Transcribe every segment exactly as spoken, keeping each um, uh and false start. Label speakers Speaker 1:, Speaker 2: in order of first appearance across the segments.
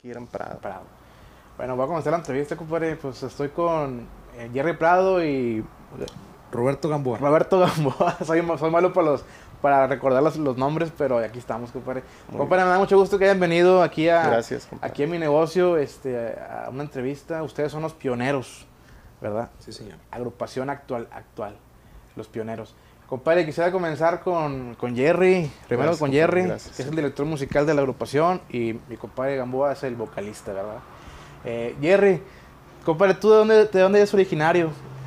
Speaker 1: aquí era en Prado.
Speaker 2: Prado. Bueno, voy a comenzar la entrevista, compadre. Pues estoy con eh, Jerry Prado y
Speaker 3: Roberto Gamboa.
Speaker 2: Roberto Gamboa. soy, soy malo para los para recordar los, los nombres, pero aquí estamos, compadre.
Speaker 1: Muy
Speaker 2: Compadre, me da mucho gusto que hayan venido aquí a,
Speaker 1: Gracias, compadre.
Speaker 2: aquí a mi negocio, este, a una entrevista. Ustedes son los pioneros, ¿verdad?
Speaker 3: Sí, señor.
Speaker 2: Agrupación actual, actual, los pioneros. Compadre, quisiera comenzar con, con Jerry, primero
Speaker 1: Gracias,
Speaker 2: con
Speaker 1: compadre,
Speaker 2: Jerry,
Speaker 1: gracias.
Speaker 2: que es el director musical de la agrupación, y mi compadre Gamboa es el vocalista, ¿verdad? Eh, Jerry, compadre, ¿tú de dónde, de dónde eres originario?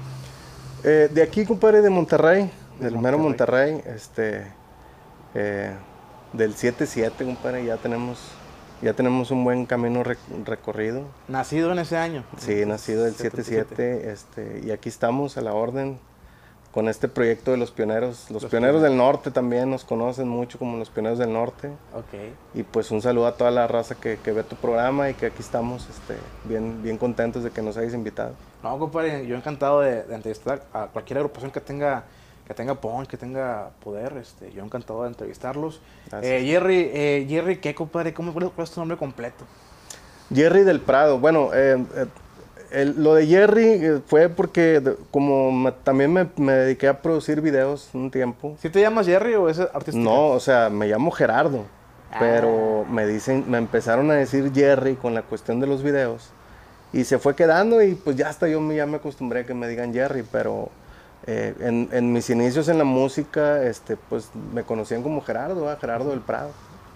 Speaker 1: Eh, de aquí, compadre, de Monterrey,
Speaker 2: De
Speaker 1: del mero Monterrey, este, eh, del siete siete, compadre, ya tenemos, ya tenemos un buen camino rec recorrido.
Speaker 2: Nacido en ese año.
Speaker 1: Sí, nacido del siete siete, este, y aquí estamos a la orden con este proyecto de los pioneros. Los,
Speaker 2: Los
Speaker 1: pioneros
Speaker 2: pioneros.
Speaker 1: del norte también nos conocen mucho como los pioneros del norte.
Speaker 2: Ok.
Speaker 1: Y pues un saludo a toda la raza que, que ve tu programa y que aquí estamos este, bien, bien contentos de que nos hayas invitado.
Speaker 2: No, compadre, yo encantado de, de entrevistar a cualquier agrupación que tenga que tenga punch, que tenga poder, este, yo encantado de entrevistarlos.
Speaker 1: Gracias.
Speaker 2: Eh, Jerry, eh, Jerry, ¿qué, compadre? ¿Cómo, cuál es tu nombre completo?
Speaker 1: Jerry del Prado, bueno, eh, eh, el- lo de Jerry eh, fue porque de- como me- también me, me dediqué a producir videos un tiempo.
Speaker 2: ¿Sí te llamas Jerry o es artística?
Speaker 1: No, o sea, me llamo Gerardo,
Speaker 2: Ah.
Speaker 1: pero me dicen, me empezaron a decir Jerry con la cuestión de los videos y se fue quedando y pues ya hasta yo me, ya me acostumbré a que me digan Jerry, pero eh, en, en mis inicios en la música, este, pues me conocían como Gerardo, ¿eh? Gerardo del Prado.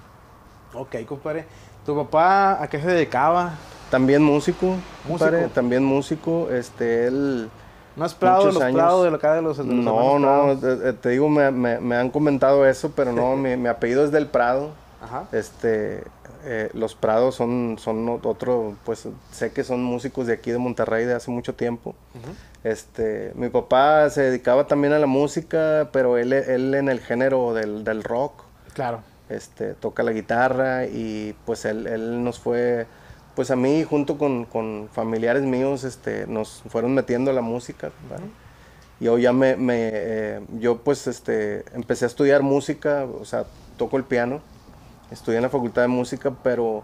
Speaker 2: Ok, compadre. ¿Tu papá a qué se dedicaba?
Speaker 1: También músico, compadre,
Speaker 2: ¿Músico?
Speaker 1: también músico, este, él...
Speaker 2: ¿No es Prado de
Speaker 1: Muchos
Speaker 2: los
Speaker 1: años.
Speaker 2: Prado de acá de los, de los
Speaker 1: No,
Speaker 2: hermanos
Speaker 1: no,
Speaker 2: Prado?
Speaker 1: eh, eh, te digo, me, me- me han comentado eso, pero no, mi, mi apellido es del Prado.
Speaker 2: Ajá.
Speaker 1: Este, eh, los Prados son, son o- otro, pues sé que son músicos de aquí de Monterrey de hace mucho tiempo.
Speaker 2: Ujú.
Speaker 1: Este, mi papá se dedicaba también a la música, pero él, él en el género del, del rock,
Speaker 2: Claro.
Speaker 1: este, toca la guitarra y pues él, él nos fue, pues a mí junto con, con familiares míos, este, nos fueron metiendo a la música, ¿verdad? Y yo ya me, me, eh, yo pues este, empecé a estudiar música, o sea, toco el piano, estudié en la facultad de música, pero,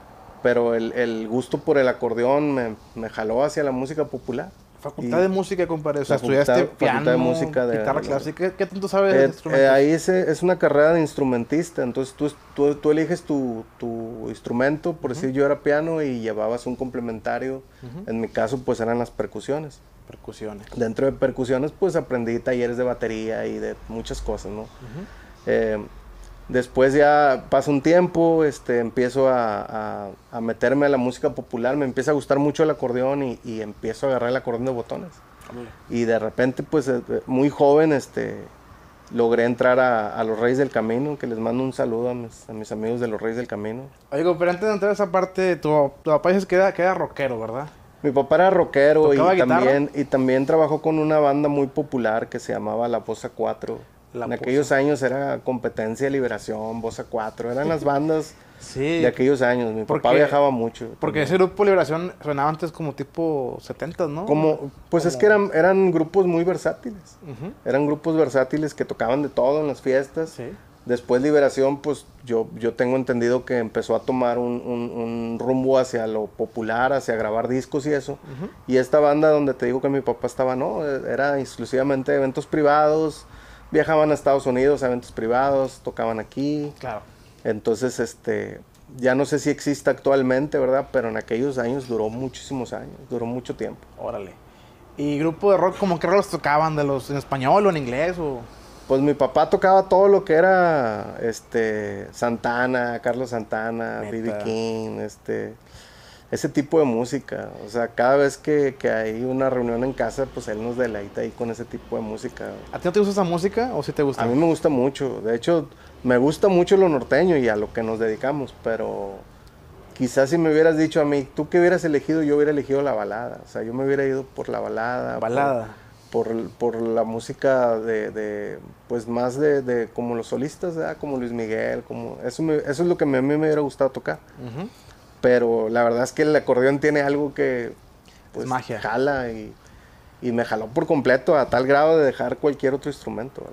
Speaker 1: pero el, el gusto por el acordeón me, me jaló hacia la música popular.
Speaker 2: Facultad
Speaker 1: Y-
Speaker 2: de música, compadre. O sea,
Speaker 1: La facultad-
Speaker 2: estudiaste
Speaker 1: facultad
Speaker 2: piano,
Speaker 1: de música de-
Speaker 2: guitarra
Speaker 1: de-
Speaker 2: clásica. ¿Qué, qué tanto sabes
Speaker 1: Eh,
Speaker 2: de
Speaker 1: eh,
Speaker 2: instrumentos?
Speaker 1: ahí se- es una carrera de instrumentista, entonces tú, tú, tú eliges tu, tu instrumento, por decir yo era piano y llevabas un complementario,
Speaker 2: Ujú.
Speaker 1: en mi caso pues eran las percusiones.
Speaker 2: Percusiones.
Speaker 1: Dentro de percusiones pues aprendí talleres de batería y de muchas cosas, ¿no?
Speaker 2: Ujú.
Speaker 1: Eh, después ya pasa un tiempo, este, empiezo a, a- a meterme a la música popular, me empieza a gustar mucho el acordeón y, y empiezo a agarrar el acordeón de botones.
Speaker 2: Órale.
Speaker 1: Y de repente, pues eh, eh, muy joven, este, logré entrar a, a los Reyes del Camino, que les mando un saludo a mis, a mis amigos de los Reyes del Camino.
Speaker 2: Oigo, pero antes de entrar a esa parte, tu, tu papá dices que era, que era rockero, ¿verdad?
Speaker 1: Mi papá era rockero y
Speaker 2: ¿Tocaba guitarra?
Speaker 1: también, y también trabajó con una banda muy popular que se llamaba La Bossa cuatro.
Speaker 2: La
Speaker 1: en
Speaker 2: Bossa.
Speaker 1: aquellos años era Competencia de Liberación, Bossa cuatro, eran las bandas
Speaker 2: Sí.
Speaker 1: de aquellos años. Mi
Speaker 2: Porque-
Speaker 1: papá viajaba mucho.
Speaker 2: Porque
Speaker 1: también.
Speaker 2: ese grupo Liberación sonaba antes como tipo setentas, ¿no?
Speaker 1: Como, pues es
Speaker 2: Como-
Speaker 1: que eran, eran grupos muy versátiles.
Speaker 2: Ujú.
Speaker 1: Eran grupos versátiles que tocaban de todo en las fiestas.
Speaker 2: Sí.
Speaker 1: Después Liberación, pues yo, yo tengo entendido que empezó a tomar un, un- un rumbo hacia lo popular, hacia grabar discos y eso.
Speaker 2: Ujú.
Speaker 1: Y esta banda donde te digo que mi papá estaba, no, era exclusivamente eventos privados. Viajaban a Estados Unidos a eventos privados, tocaban aquí.
Speaker 2: Claro.
Speaker 1: Entonces, este, ya no sé si existe actualmente, ¿verdad? Pero en aquellos años duró muchísimos años, duró mucho tiempo.
Speaker 2: Órale. ¿Y grupo de rock, como qué rolos tocaban? ¿De los en español o en inglés? O...
Speaker 1: Pues mi papá tocaba todo lo que era este Santana, Carlos Santana, B B
Speaker 2: Neta.
Speaker 1: King, este ese tipo de música. O sea, cada vez que, que hay una reunión en casa, pues él nos deleita ahí con ese tipo de música.
Speaker 2: ¿A ti no te gusta esa música o sí te gusta?
Speaker 1: A mí me gusta mucho. De hecho, me gusta mucho lo norteño y a lo que nos dedicamos, pero quizás si me hubieras dicho a mí, tú qué hubieras elegido, yo hubiera elegido la balada. O sea, yo me hubiera ido por la balada. por-
Speaker 2: Balada.
Speaker 1: por, por la música de, de, pues más de, de como los solistas, ¿verdad? Como Luis Miguel, como eso, me- eso es lo que me- a mí me hubiera gustado tocar.
Speaker 2: Ujú.
Speaker 1: Pero la verdad es que el acordeón tiene algo que pues,
Speaker 2: magia.
Speaker 1: jala y, y me jaló por completo a tal grado de dejar cualquier otro instrumento, ¿verdad?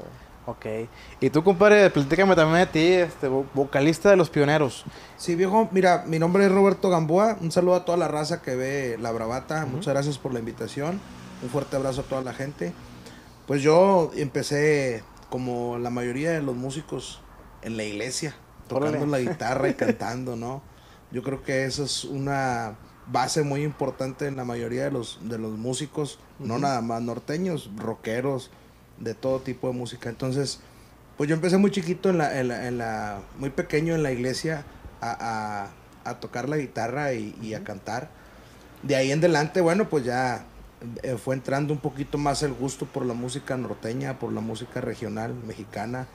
Speaker 2: Ok. Y tú, compadre, platícame también de ti, este, vo- vocalista de Los Pioneros.
Speaker 3: Sí, viejo, mira, mi nombre es Roberto Gamboa. Un saludo a toda la raza que ve La Bravata.
Speaker 2: Ujú.
Speaker 3: Muchas gracias por la invitación. Un fuerte abrazo a toda la gente. Pues yo empecé, como la mayoría de los músicos, en la iglesia, tocando
Speaker 2: Órale.
Speaker 3: la guitarra y cantando, ¿no? Yo creo que eso es una base muy importante en la mayoría de los, de los músicos, no
Speaker 2: Ujú.
Speaker 3: nada más norteños, rockeros, de todo tipo de música. Entonces, pues yo empecé muy chiquito, en la, en la, en la- muy pequeño en la iglesia a, a- a tocar la guitarra y, y a cantar. De ahí en adelante, bueno, pues ya eh, fue entrando un poquito más el gusto por la música norteña, por la música regional mexicana.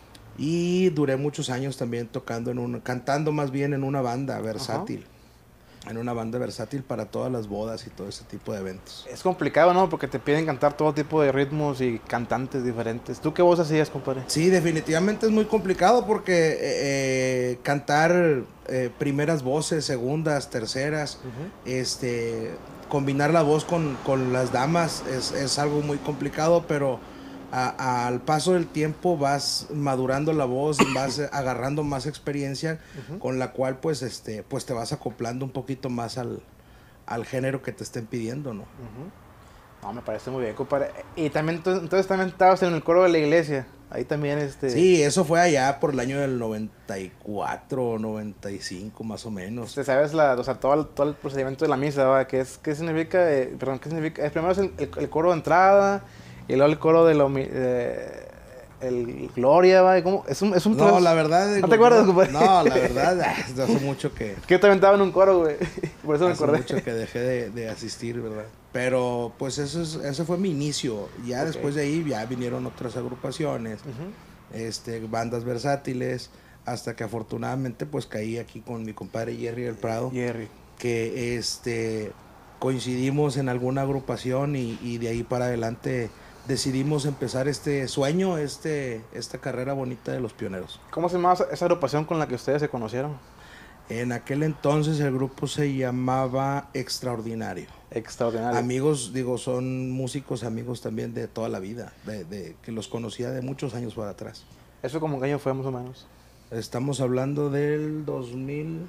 Speaker 3: Y duré muchos años también tocando en un, cantando más bien en una banda
Speaker 2: Ajá.
Speaker 3: versátil. En una banda versátil para todas las bodas y todo ese tipo de eventos.
Speaker 2: Es complicado, ¿no? Porque te piden cantar todo tipo de ritmos y cantantes diferentes. ¿Tú qué voz hacías, compadre?
Speaker 3: Sí, definitivamente es muy complicado porque eh, eh, cantar eh, primeras voces, segundas, terceras,
Speaker 2: Ujú.
Speaker 3: este, combinar la voz con, con las damas es, es algo muy complicado, pero a- al paso del tiempo vas madurando la voz, vas eh, agarrando más experiencia,
Speaker 2: Ujú.
Speaker 3: con la cual pues, este, pues te vas acoplando un poquito más al, al género que te estén pidiendo, ¿no?
Speaker 2: Ujú. No, me parece muy bien, compadre. Y también, tú- entonces también estabas en el coro de la iglesia. Ahí también, este...
Speaker 3: Sí, eso fue allá por el año del noventa y cuatro, noventa y cinco más o menos.
Speaker 2: Te sabes la, o sea, todo el, todo el procedimiento de la misa, ¿va? ¿Qué es, qué significa? eh, perdón, ¿qué significa? Eh, primero es el, el- el coro de entrada y luego el coro de la humi- eh, el gloria, ¿va? ¿Y cómo? Es un, es un
Speaker 3: No,
Speaker 2: proceso-
Speaker 3: la verdad...
Speaker 2: ¿No
Speaker 3: digo,
Speaker 2: te acuerdas,
Speaker 3: yo-
Speaker 2: compadre?
Speaker 3: No, la verdad, ah, hace mucho que...
Speaker 2: Es que yo también estaba en un coro, güey. Por eso me
Speaker 3: Hace
Speaker 2: acordé.
Speaker 3: mucho que dejé de, de asistir, ¿verdad? Pero pues eso es, ese fue mi inicio. Ya
Speaker 2: Ok.
Speaker 3: después de ahí ya vinieron otras agrupaciones,
Speaker 2: Ujú.
Speaker 3: este, bandas versátiles, hasta que afortunadamente pues caí aquí con mi compadre Jerry del Prado,
Speaker 2: Jerry.
Speaker 3: que este coincidimos en alguna agrupación y, y de ahí para adelante decidimos empezar este sueño, este, esta carrera bonita de los pioneros.
Speaker 2: ¿Cómo se llamaba esa, esa agrupación con la que ustedes se conocieron?
Speaker 3: En aquel entonces el grupo se llamaba Extraordinario.
Speaker 2: Extraordinario.
Speaker 3: Amigos, digo, son músicos amigos también de toda la vida, de, de- que los conocía de muchos años para atrás.
Speaker 2: ¿Eso como qué año fue más o menos?
Speaker 3: Estamos hablando del dos mil,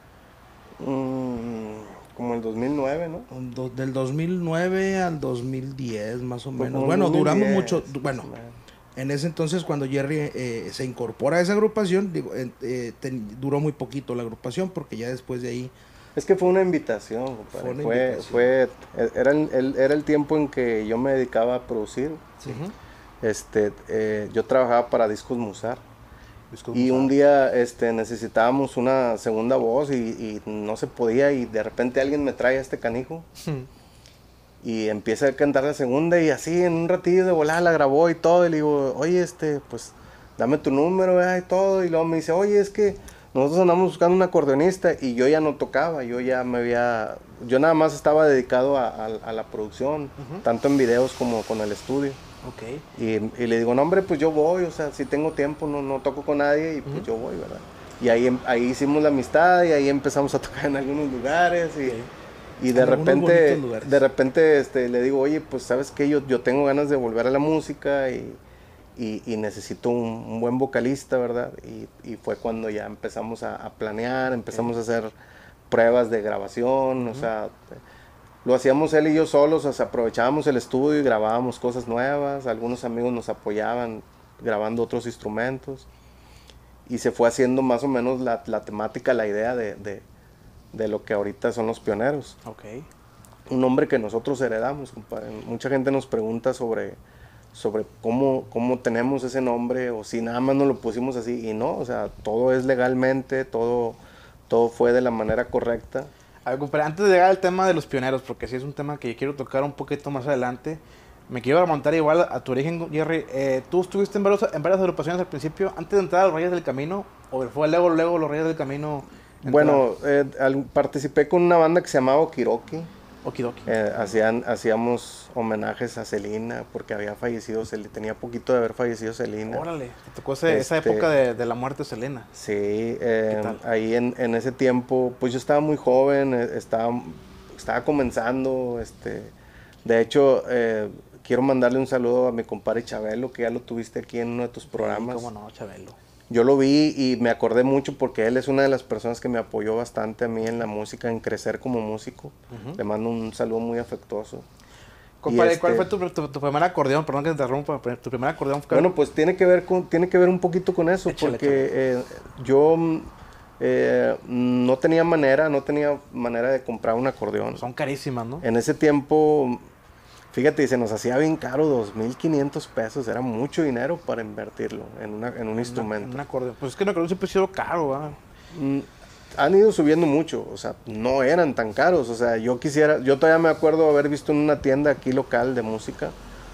Speaker 1: Mm, como el dos mil nueve, ¿no?
Speaker 3: do- del dos mil nueve al dos mil diez más o
Speaker 1: Pues
Speaker 3: menos.
Speaker 1: como
Speaker 3: Bueno, duramos
Speaker 1: dos mil diez,
Speaker 3: mucho, du- bueno,
Speaker 1: más o menos.
Speaker 3: en ese entonces cuando Jerry eh, se incorpora a esa agrupación, digo, eh, eh, ten- duró muy poquito la agrupación porque ya después de ahí,
Speaker 1: Es que fue una invitación, compadre.
Speaker 3: Fue una
Speaker 1: Fue,
Speaker 3: invitación.
Speaker 1: fue, era, el, el- era el tiempo en que yo me dedicaba a producir.
Speaker 2: Ujú.
Speaker 1: Este, eh, yo trabajaba para Discos Musar.
Speaker 2: Discos
Speaker 1: Y
Speaker 2: Musar.
Speaker 1: un día este, necesitábamos una segunda voz y, y no se podía, y de repente alguien me trae a este canijo y empieza a cantar la segunda, y así en un ratillo de volada la grabó y todo, y le digo, oye, este, pues dame tu número, ¿verdad? Y todo, y luego me dice, oye, es que nosotros andamos buscando un acordeonista, y yo ya no tocaba, yo ya me había, yo nada más estaba dedicado a, a- a la producción,
Speaker 2: Ujú.
Speaker 1: tanto en videos como con el estudio.
Speaker 2: Ok.
Speaker 1: Y, y le digo, no, hombre, pues yo voy, o sea, si tengo tiempo, no, no toco con nadie, y pues
Speaker 2: Ujú.
Speaker 1: yo voy, ¿verdad? Y ahí, em- ahí hicimos la amistad, y ahí empezamos a tocar en algunos lugares, y,
Speaker 2: Ok.
Speaker 1: y de
Speaker 3: En algunos
Speaker 1: repente,
Speaker 3: bonitos lugares.
Speaker 1: de repente este, le digo, oye, pues sabes qué, yo, yo tengo ganas de volver a la música, y, y, y necesito un, un buen vocalista, ¿verdad? Y, y fue cuando ya empezamos a, a planear, empezamos a hacer pruebas de grabación, o sea, lo hacíamos él y yo solos, o sea, aprovechábamos el estudio y grabábamos cosas nuevas, algunos amigos nos apoyaban grabando otros instrumentos, y se fue haciendo más o menos la, la temática, la idea de, de, de lo que ahorita son los pioneros.
Speaker 2: Ok.
Speaker 1: Un nombre que nosotros heredamos, compadre. Mucha gente nos pregunta sobre, sobre cómo, cómo tenemos ese nombre, o si nada más nos lo pusimos así, y no, o sea, todo es legalmente, todo, todo fue de la manera correcta.
Speaker 2: A ver, compadre, antes de llegar al tema de los pioneros, porque sí es un tema que yo quiero tocar un poquito más adelante, me quiero remontar igual a tu origen, Jerry. Eh, ¿Tú estuviste en, varios- en varias agrupaciones al principio, antes de entrar a los Reyes del Camino? ¿O fue luego, luego los Reyes del Camino? entrar?
Speaker 1: Bueno, eh, al- participé con una banda que se llamaba Okiroki.
Speaker 2: Okidoki.
Speaker 1: Eh, hacían, hacíamos homenajes a Celina, porque había fallecido, Cel- tenía poquito de haber fallecido Celina.
Speaker 2: Órale, te tocó ese- esa
Speaker 1: Este-
Speaker 2: época de, de la muerte de Selena.
Speaker 1: Sí, eh,
Speaker 2: ¿Qué tal?
Speaker 1: ahí en, en ese tiempo, pues yo estaba muy joven, eh, estaba, estaba comenzando, este, de hecho, eh, quiero mandarle un saludo a mi compadre Chabelo, que ya lo tuviste aquí en uno de tus programas.
Speaker 2: Sí, cómo no, Chabelo.
Speaker 1: Yo lo vi y me acordé mucho porque él es una de las personas que me apoyó bastante a mí en la música, en crecer como músico. Uh-huh. Le mando un saludo muy afectuoso.
Speaker 2: Compadre, este, ¿cuál fue tu, tu, tu primer acordeón? Perdón que te interrumpa, tu primer acordeón fue...
Speaker 1: Bueno, pues tiene que ver con, tiene que ver un poquito con eso, échale, porque échale. Eh, yo eh, no tenía manera, no tenía manera de comprar un acordeón.
Speaker 2: Son carísimas, ¿no?
Speaker 1: En ese tiempo... Fíjate, se nos hacía bien caro, dos mil quinientos pesos, era mucho dinero para invertirlo en, una, en un en instrumento.
Speaker 2: Una, un acordeón. Pues es que un acordeón siempre ha sido caro, ¿verdad?
Speaker 1: Mm, han ido subiendo mucho, o sea, no eran tan caros, o sea, yo quisiera, yo todavía me acuerdo haber visto en una tienda aquí local de música,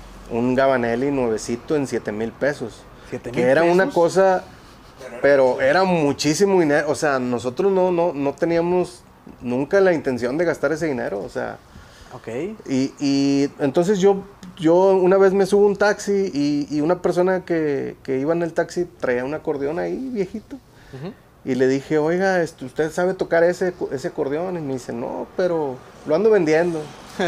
Speaker 1: un Gabanelli nuevecito en siete mil pesos. ¿siete mil que era pesos? Una cosa, pero era muchísimo dinero, o sea, nosotros no, no, no teníamos nunca la intención de gastar ese dinero, o sea...
Speaker 2: Okay.
Speaker 1: Y, y entonces yo, yo una vez me subo a un taxi y, y una persona que, que iba en el taxi traía un acordeón ahí viejito. Uh-huh. Y le dije, oiga, ¿usted sabe tocar ese, ese acordeón? Y me dice, no, pero lo ando vendiendo.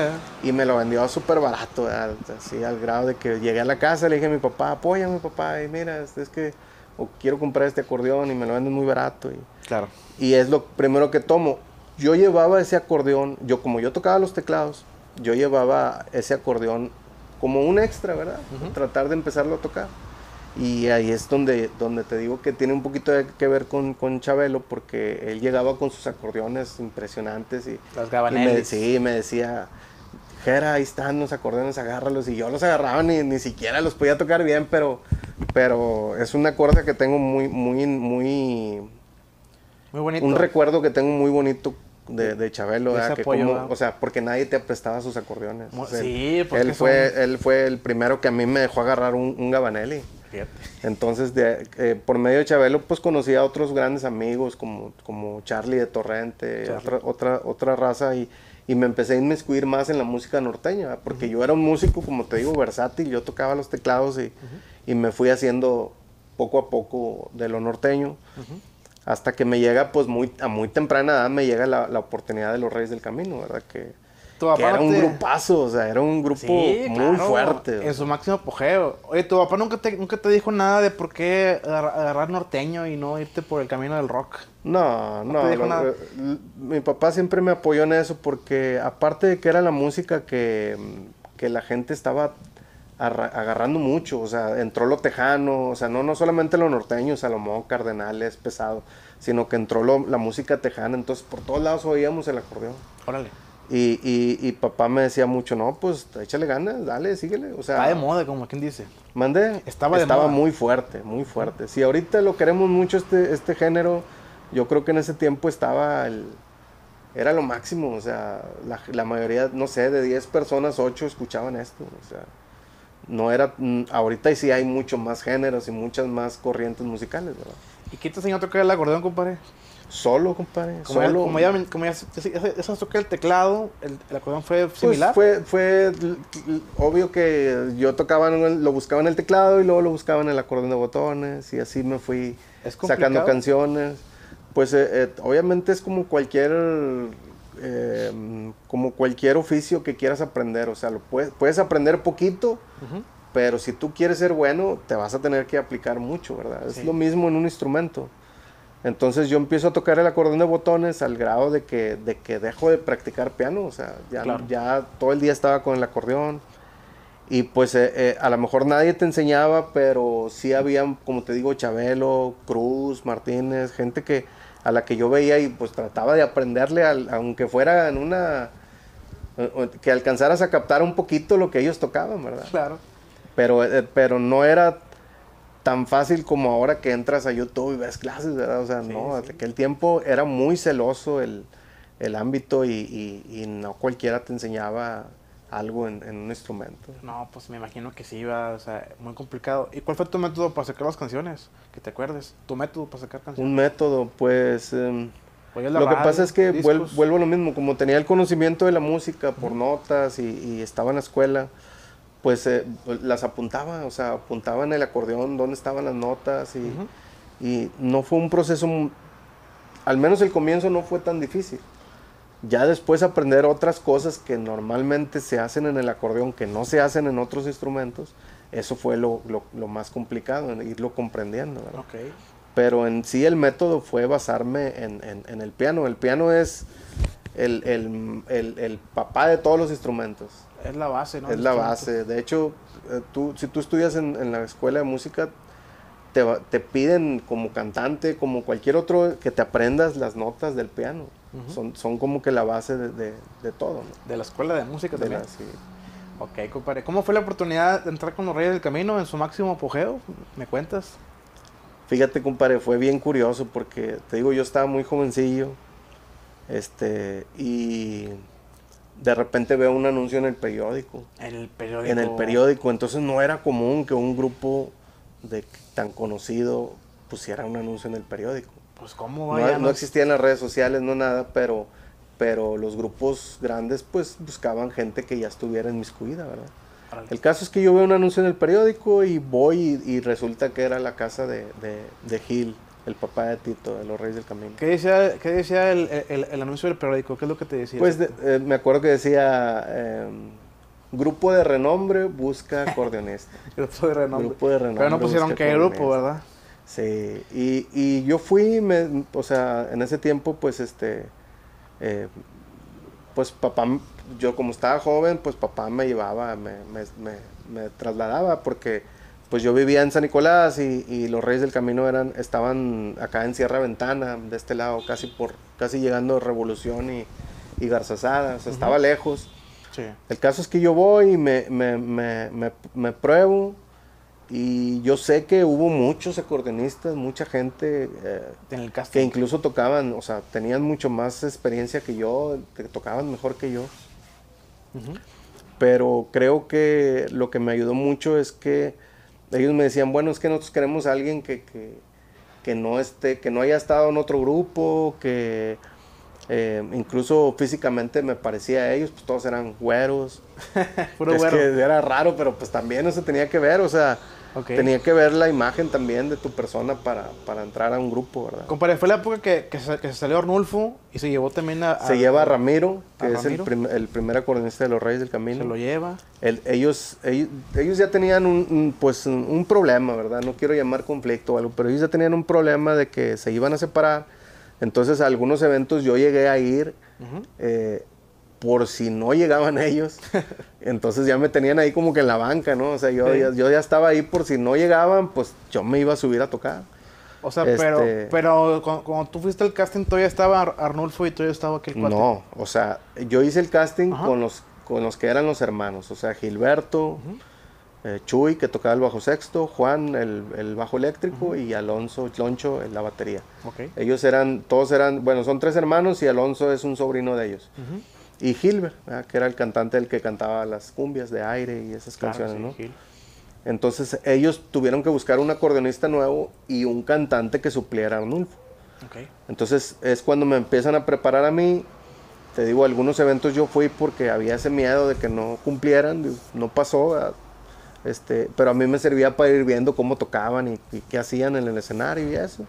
Speaker 1: Y me lo vendió súper barato, ¿verdad? Así al grado de que llegué a la casa, le dije a mi papá, apóyame papá, y mira, es que o quiero comprar este acordeón y me lo venden muy barato. Y,
Speaker 2: claro.
Speaker 1: Y es lo primero que tomo. Yo llevaba ese acordeón, yo como yo tocaba los teclados, yo llevaba ese acordeón como un extra, ¿verdad? Uh-huh. Tratar de empezarlo a tocar. Y ahí es donde, donde te digo que tiene un poquito de que ver con, con Chabelo, porque él llegaba con sus acordeones impresionantes. Y,
Speaker 2: Las Gabanelli.
Speaker 1: Y me, sí, me decía, Jera, ahí están los acordeones, agárralos. Y yo los agarraba, ni, ni siquiera los podía tocar bien, pero, pero es una cuerda que tengo muy, muy, muy...
Speaker 2: Muy bonito.
Speaker 1: Un recuerdo que tengo muy bonito de, de Chabelo, de que apoyo, como, o sea, porque nadie te prestaba sus acordeones.
Speaker 2: Muy,
Speaker 1: o sea,
Speaker 2: sí, porque
Speaker 1: él fue, son... él fue el primero que a mí me dejó agarrar un, un Gabanelli.
Speaker 2: Fíjate.
Speaker 1: Entonces, de, eh, por medio de Chabelo, pues conocí a otros grandes amigos como, como Charlie de Torrente, Charlie. otra otra otra raza, y, y me empecé a inmiscuir más en la música norteña, porque uh-huh. yo era un músico, como te digo, versátil, yo tocaba los teclados y, uh-huh. y me fui haciendo poco a poco de lo norteño. Uh-huh. Hasta que me llega, pues muy a muy temprana edad, me llega la, la oportunidad de los Reyes del Camino, ¿verdad? Que, que era un grupazo, o sea, era un grupo sí, muy claro, fuerte.
Speaker 2: En su máximo apogeo. Oye, ¿tu papá nunca te, nunca te dijo nada de por qué agarrar norteño y no irte por el camino del rock?
Speaker 1: No, no. no lo, lo, mi papá siempre me apoyó en eso porque, aparte de que era la música que, que la gente estaba agarrando mucho, o sea, entró lo tejano, o sea, no, no solamente lo norteño, Salomón, Cardenales, pesado, sino que entró lo, la música tejana, entonces por todos lados oíamos el acordeón.
Speaker 2: Órale.
Speaker 1: Y, y, y papá me decía mucho, no, pues échale ganas, dale, síguele, o sea.
Speaker 2: Está de moda, como quien dice.
Speaker 1: Mandé,
Speaker 2: estaba de
Speaker 1: estaba
Speaker 2: moda.
Speaker 1: muy fuerte, muy fuerte. Si ahorita lo queremos mucho este, este género, yo creo que en ese tiempo estaba el... Era lo máximo, o sea, la, la mayoría, no sé, de diez personas, ocho escuchaban esto, o sea. No era, ahorita sí hay mucho más géneros y muchas más corrientes musicales, ¿verdad?
Speaker 2: ¿Y qué te enseñó a tocar el acordeón, compadre?
Speaker 1: Solo, compadre,
Speaker 2: como
Speaker 1: solo.
Speaker 2: Ya, como ya, como ya, ya, ya toqué el teclado, el, el acordeón fue similar.
Speaker 1: Pues fue, fue obvio que yo tocaba, lo buscaba en el teclado y luego lo buscaba en el acordeón de botones y así me fui sacando canciones. Pues eh, eh, obviamente es como cualquier... Eh, como cualquier oficio que quieras aprender, o sea, lo puedes, puedes aprender poquito, uh-huh. pero si tú quieres ser bueno, te vas a tener que aplicar mucho, ¿verdad? Sí. Es lo mismo en un instrumento. Entonces yo empiezo a tocar el acordeón de botones al grado de que, de que dejo de practicar piano, o sea, ya, claro. ya todo el día estaba con el acordeón. Y pues eh, eh, a lo mejor nadie te enseñaba, pero sí había, como te digo, Chabelo, Cruz, Martínez, gente que a la que yo veía y pues trataba de aprenderle, al, aunque fuera en una... que alcanzaras a captar un poquito lo que ellos tocaban, ¿verdad?
Speaker 2: Claro.
Speaker 1: Pero, eh, pero no era tan fácil como ahora que entras a YouTube y ves clases, ¿verdad? O sea, sí, no, sí. aquel tiempo era muy celoso el, el ámbito y, y, y no cualquiera te enseñaba algo en, en un instrumento.
Speaker 2: No, pues me imagino que sí iba, o sea, muy complicado. ¿Y cuál fue tu método para sacar las canciones? Que te acuerdes, tu método para sacar canciones.
Speaker 1: Un método, pues... Eh, lo radio, que pasa es que vuel, vuelvo a lo mismo, como tenía el conocimiento de la música por uh-huh. notas y, y estaba en la escuela, pues eh, las apuntaba, o sea, apuntaba en el acordeón dónde estaban las notas y, uh-huh. y no fue un proceso, al menos el comienzo no fue tan difícil. Ya después aprender otras cosas que normalmente se hacen en el acordeón, que no se hacen en otros instrumentos, eso fue lo, lo, lo más complicado, irlo comprendiendo, ¿verdad?
Speaker 2: Ok.
Speaker 1: Pero en sí el método fue basarme en, en, en el piano. El piano es el, el, el, el papá de todos los instrumentos.
Speaker 2: Es la base, ¿no?
Speaker 1: Es la base. De hecho, eh, tú, si tú estudias en, en la escuela de música, te, te piden como cantante, como cualquier otro, que te aprendas las notas del piano. Uh-huh. son, son como que la base de, de, de todo, ¿no?
Speaker 2: De la escuela de música
Speaker 1: de
Speaker 2: también.
Speaker 1: La, sí.
Speaker 2: Ok, compadre. ¿Cómo fue la oportunidad de entrar con los Reyes del Camino en su máximo apogeo? ¿Me cuentas?
Speaker 1: Fíjate, compadre, fue bien curioso porque, te digo, yo estaba muy jovencillo, este, y de repente veo un anuncio en el periódico.
Speaker 2: En el periódico.
Speaker 1: En el periódico, entonces no era común que un grupo de tan conocido pusiera un anuncio en el periódico.
Speaker 2: Pues cómo vaya.
Speaker 1: No, no existían las redes sociales, no nada, pero, pero los grupos grandes pues buscaban gente que ya estuviera inmiscuida, ¿verdad? El caso es que yo veo un anuncio en el periódico y voy y, y resulta que era la casa de, de, de Gil, el papá de Tito, de los Reyes del Camino.
Speaker 2: ¿Qué decía, qué decía el, el, el anuncio del periódico? ¿Qué es lo que te decía?
Speaker 1: Pues de, eh, me acuerdo que decía, eh, grupo de renombre busca acordeonista.
Speaker 2: Grupo de renombre.
Speaker 1: Grupo de renombre.
Speaker 2: Pero no pusieron qué grupo, ¿verdad?
Speaker 1: Sí, y, y yo fui, me, o sea, en ese tiempo pues este, eh, pues papá, yo como estaba joven, pues papá me llevaba, me, me, me, me trasladaba porque pues yo vivía en San Nicolás y, y los Reyes del Camino eran, estaban acá en Sierra Ventana, de este lado, casi por, casi llegando a Revolución y, y Garzazada, o sea, uh-huh. estaba lejos.
Speaker 2: Sí.
Speaker 1: El caso es que yo voy y me, me, me, me, me pruebo y yo sé que hubo muchos acordeonistas, mucha gente eh,
Speaker 2: en el casting,
Speaker 1: que incluso tocaban, o sea, tenían mucho más experiencia que yo, que tocaban mejor que yo. Uh-huh. Pero creo que lo que me ayudó mucho es que ellos me decían, bueno, es que nosotros queremos a alguien que, que, que, no, esté, que no haya estado en otro grupo, que eh, incluso físicamente me parecía a ellos, pues todos eran güeros.
Speaker 2: Puro
Speaker 1: es
Speaker 2: güero.
Speaker 1: que era raro, pero pues también eso tenía que ver, o sea, okay. tenía que ver la imagen también de tu persona para, para entrar a un grupo, ¿verdad?
Speaker 2: Compadre, fue la época que, que, se, que se salió Arnulfo y se llevó también a...
Speaker 1: Se a, lleva a Ramiro, que
Speaker 2: a
Speaker 1: es
Speaker 2: Ramiro.
Speaker 1: El, prim, el primer acordeonista de los Reyes del Camino.
Speaker 2: Se lo lleva.
Speaker 1: El, ellos, ellos, ellos ya tenían un, un, pues, un, un problema, ¿verdad? No quiero llamar conflicto o algo, pero ellos ya tenían un problema de que se iban a separar. Entonces a algunos eventos yo llegué a ir, uh-huh. eh, por si no llegaban ellos, entonces ya me tenían ahí como que en la banca, ¿no? O sea, yo, sí. ya, yo ya estaba ahí por si no llegaban, pues yo me iba a subir a tocar.
Speaker 2: O sea,
Speaker 1: este,
Speaker 2: pero, pero cuando, cuando tú fuiste al casting, ¿todavía estaba Arnulfo y todavía estaba aquel cuate?
Speaker 1: No, o sea, yo hice el casting con los, con los que eran los hermanos, o sea, Gilberto, uh-huh. eh, Chuy, que tocaba el bajo sexto, Juan, el, el bajo eléctrico, uh-huh. y Alonso, Loncho, en la batería.
Speaker 2: Okay.
Speaker 1: Ellos eran, todos eran, bueno, son tres hermanos y Alonso es un sobrino de ellos. Uh-huh. Y Gilbert, ¿verdad? Que era el cantante el que cantaba las cumbias de aire y esas
Speaker 2: claro,
Speaker 1: canciones,
Speaker 2: sí,
Speaker 1: ¿no?
Speaker 2: Gil.
Speaker 1: Entonces ellos tuvieron que buscar un acordeonista nuevo y un cantante que supliera a Arnulfo.
Speaker 2: Okay.
Speaker 1: Entonces es cuando me empiezan a preparar a mí. Te digo, algunos eventos yo fui porque había ese miedo de que no cumplieran, no pasó, este, pero a mí me servía para ir viendo cómo tocaban y, y qué hacían en el escenario y eso.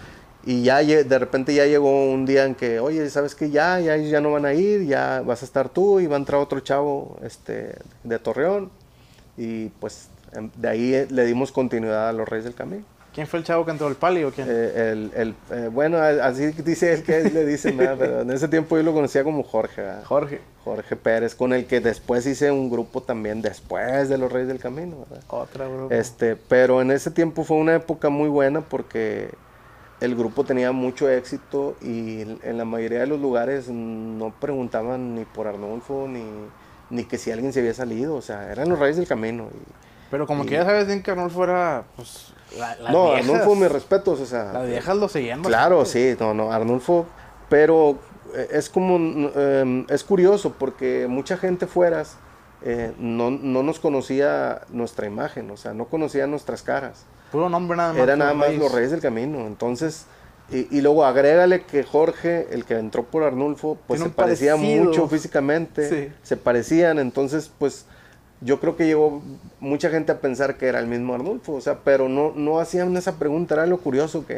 Speaker 1: Y ya de repente ya llegó un día en que, oye, ¿sabes qué? Ya, ya, ya no van a ir, ya vas a estar tú y va a entrar otro chavo este, de Torreón. Y pues de ahí le dimos continuidad a los Reyes del Camino.
Speaker 2: ¿Quién fue el chavo que entró, el Pali o quién?
Speaker 1: Eh, el, el, eh, bueno, así dice él que le dicen, ¿verdad? Pero en ese tiempo yo lo conocía como Jorge. ¿verdad?
Speaker 2: Jorge.
Speaker 1: Jorge Pérez, con el que después hice un grupo también después de los Reyes del Camino. ¿verdad?
Speaker 2: Otra grupo.
Speaker 1: Este, pero en ese tiempo fue una época muy buena porque el grupo tenía mucho éxito y en la mayoría de los lugares no preguntaban ni por Arnulfo ni, ni que si alguien se había salido, o sea, eran los Reyes del Camino. Y,
Speaker 2: pero como
Speaker 1: y,
Speaker 2: que ya sabes bien que Arnulfo era, pues, la, las
Speaker 1: no,
Speaker 2: viejas,
Speaker 1: Arnulfo, mis respetos, o sea.
Speaker 2: Las viejas lo seguían bastante.
Speaker 1: Claro, sí, no, no, Arnulfo, pero es como, eh, es curioso porque mucha gente fuera eh, no, no nos conocía nuestra imagen, o sea, no conocía nuestras caras.
Speaker 2: Puro nombre nada más.
Speaker 1: Era nada más los Reyes del Camino. Entonces, y, y luego agrégale que Jorge, el que entró por Arnulfo, pues se parecía parecido. mucho físicamente. Sí. Se parecían. Entonces, pues, yo creo que llegó mucha gente a pensar que era el mismo Arnulfo. O sea, pero no, no hacían esa pregunta. Era lo curioso que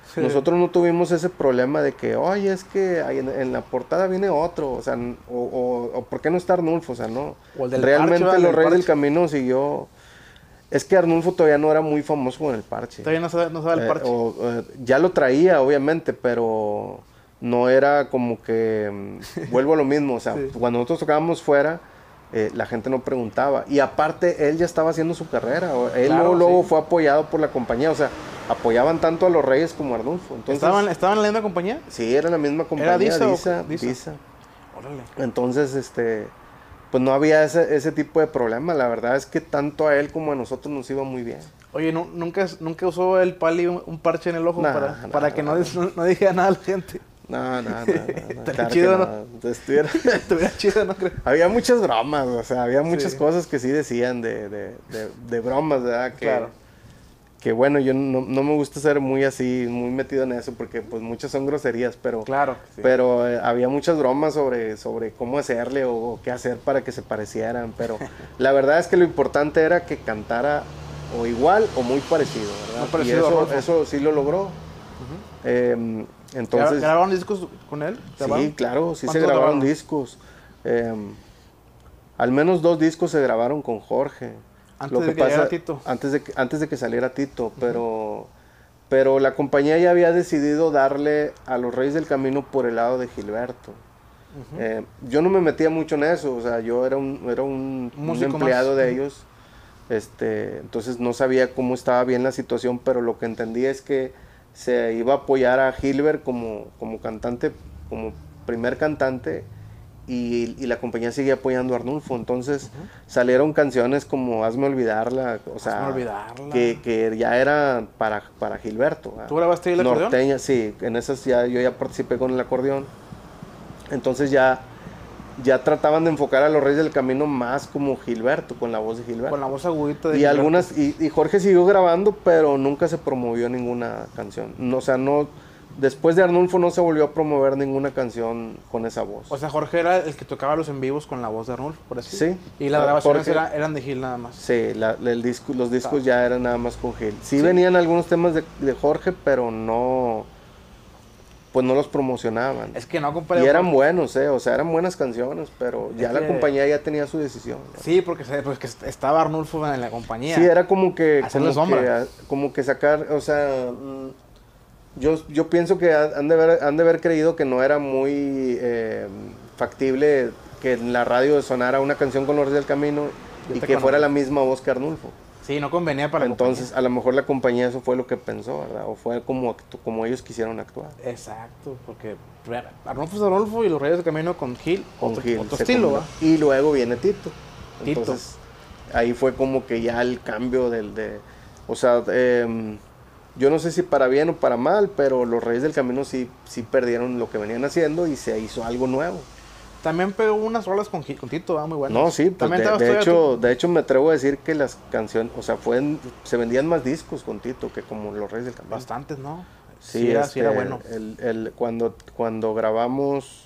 Speaker 2: Sí.
Speaker 1: Nosotros no tuvimos ese problema de que, oye, es que ahí en, en la portada viene otro, o sea, n- o, o, o ¿por qué no está Arnulfo? O sea, no.
Speaker 2: O el del
Speaker 1: Realmente
Speaker 2: parche, ¿verdad?
Speaker 1: Los
Speaker 2: El
Speaker 1: Reyes del
Speaker 2: parche.
Speaker 1: Camino siguió... Es que Arnulfo todavía no era muy famoso con el parche.
Speaker 2: Todavía no sabe, no sabe el
Speaker 1: Eh,
Speaker 2: parche.
Speaker 1: o, eh, ya lo traía, obviamente, pero no era como que... mm, vuelvo a lo mismo, o sea,
Speaker 2: Sí.
Speaker 1: cuando nosotros tocábamos fuera, eh, la gente no preguntaba. Y aparte, él ya estaba haciendo su carrera. o- Él
Speaker 2: Claro,
Speaker 1: luego, luego
Speaker 2: sí.
Speaker 1: fue apoyado por la compañía, o sea, apoyaban tanto a los Reyes como a Arnulfo. Entonces,
Speaker 2: ¿Estaban, ¿Estaban en la misma compañía?
Speaker 1: sí, era la misma compañía,
Speaker 2: Disa o-
Speaker 1: Disa,
Speaker 2: Disa?
Speaker 1: Disa.
Speaker 2: Órale.
Speaker 1: Entonces, este, pues no había ese, ese tipo de problema. La verdad es que tanto a él como a nosotros nos iba muy bien.
Speaker 2: Oye, ¿nu- ¿nunca, nunca usó el pali un, un parche en el ojo
Speaker 1: Nah,
Speaker 2: para,
Speaker 1: nah,
Speaker 2: para que no,
Speaker 1: nah.
Speaker 2: dis- no, no dijera nada a la gente?
Speaker 1: No, no, no, no, no,
Speaker 2: Estaría
Speaker 1: claro que
Speaker 2: chido,
Speaker 1: no.
Speaker 2: ¿no?
Speaker 1: Estuviera-
Speaker 2: Estuviera chido, ¿no creo?
Speaker 1: Había muchas bromas, o sea, había muchas
Speaker 2: Sí.
Speaker 1: cosas que sí decían de, de, de, de bromas, ¿verdad? Que,
Speaker 2: Claro.
Speaker 1: que bueno, yo no, no me gusta ser muy así, muy metido en eso, porque pues muchas son groserías, pero,
Speaker 2: Claro. sí.
Speaker 1: pero eh, había muchas bromas sobre, sobre cómo hacerle o, o qué hacer para que se parecieran, pero la verdad es que lo importante era que cantara o igual o muy parecido, ¿verdad?
Speaker 2: Muy parecido
Speaker 1: y
Speaker 2: a
Speaker 1: eso,
Speaker 2: Rodolfo.
Speaker 1: eso sí lo logró. Eh,
Speaker 2: ¿Gra-
Speaker 1: entonces,
Speaker 2: ¿Grabaron discos con él? ¿Grabaron?
Speaker 1: sí, claro, sí se
Speaker 2: ¿Cuántos
Speaker 1: grabaron
Speaker 2: grabaron?
Speaker 1: discos. Eh, al menos dos discos se grabaron con Jorge.
Speaker 2: Antes de que llegara Tito.
Speaker 1: Antes de que, antes de que saliera Tito, pero, pero la compañía ya había decidido darle a los Reyes del Camino por el lado de Gilberto. Eh, yo no me metía mucho en eso, o sea, yo era un, era un, un
Speaker 2: Músico
Speaker 1: empleado
Speaker 2: más.
Speaker 1: de
Speaker 2: Ujú.
Speaker 1: ellos, este, entonces no sabía cómo estaba bien la situación, pero lo que entendí es que se iba a apoyar a Gilbert como, como cantante, como primer cantante, y, y la compañía seguía apoyando a Arnulfo, entonces salieron canciones como Hazme Olvidarla, o sea,
Speaker 2: Hazme Olvidarla.
Speaker 1: Que, que ya era para, para Gilberto. ¿verdad?
Speaker 2: ¿Tú grabaste ahí el acordeón?
Speaker 1: Norteña, sí, en esas ya, yo ya participé con el acordeón. Entonces ya, ya trataban de enfocar a los Reyes del Camino más como Gilberto, con la voz de Gilberto.
Speaker 2: Con la voz agudita de
Speaker 1: y
Speaker 2: Gilberto.
Speaker 1: algunas, y, y Jorge siguió grabando, pero nunca se promovió ninguna canción. No, o sea, no, después de Arnulfo no se volvió a promover ninguna canción con esa voz.
Speaker 2: O sea, Jorge era el que tocaba los en vivos con la voz de Arnulfo, por así.
Speaker 1: Sí.
Speaker 2: Y las
Speaker 1: Ah,
Speaker 2: grabaciones
Speaker 1: Jorge-
Speaker 2: era- eran de Gil nada más.
Speaker 1: Sí, la- el disco, los discos
Speaker 2: Ah.
Speaker 1: ya eran nada más con Gil. Sí,
Speaker 2: Sí.
Speaker 1: venían algunos temas de, de Jorge, pero no, pues no los promocionaban.
Speaker 2: Es que no, compadre.
Speaker 1: Y eran
Speaker 2: Jorge-
Speaker 1: buenos, eh, o sea, eran buenas canciones, pero ya
Speaker 2: Es
Speaker 1: la
Speaker 2: que-
Speaker 1: compañía ya tenía su decisión. ¿no?
Speaker 2: Sí, porque, se- pues, que estaba Arnulfo en la compañía.
Speaker 1: Sí, era como que,
Speaker 2: Hacerle
Speaker 1: como
Speaker 2: sombra.
Speaker 1: que, ah, como que sacar, o sea, mm, yo, yo pienso que ha- han de, haber, han de haber creído que no era muy eh, factible que en la radio sonara una canción con los Reyes del Camino
Speaker 2: Yo
Speaker 1: y
Speaker 2: te
Speaker 1: que fuera
Speaker 2: conozco.
Speaker 1: la misma voz que Arnulfo.
Speaker 2: Sí, no convenía para la
Speaker 1: Entonces, a lo mejor la compañía eso fue lo que pensó, ¿verdad? O fue como, actu- como ellos quisieron actuar.
Speaker 2: compañía. Exacto, porque bueno, Arnulfo es Arnulfo y los Reyes del Camino con Gil,
Speaker 1: Con
Speaker 2: otro,
Speaker 1: Gil,
Speaker 2: otro
Speaker 1: se
Speaker 2: estilo,
Speaker 1: combinó.
Speaker 2: ¿va?
Speaker 1: Y luego viene Tito.
Speaker 2: Tito.
Speaker 1: Entonces, ahí fue como que ya el cambio del de, o sea, em, yo no sé si para bien o para mal, pero los Reyes del Camino sí, sí perdieron lo que venían haciendo y se hizo algo nuevo.
Speaker 2: También pegó unas rolas con, Gil- con Tito, ¿va? Muy buenas.
Speaker 1: No, sí, pues
Speaker 2: También
Speaker 1: de,
Speaker 2: estabas
Speaker 1: de
Speaker 2: todavía
Speaker 1: hecho, de hecho me atrevo a decir que las canciones, o sea, fue, se vendían más discos con Tito que como los Reyes del
Speaker 2: tú
Speaker 1: Camino.
Speaker 2: bastantes, ¿no?
Speaker 1: Sí,
Speaker 2: era,
Speaker 1: este,
Speaker 2: sí era bueno.
Speaker 1: El, el- cuando, cuando grabamos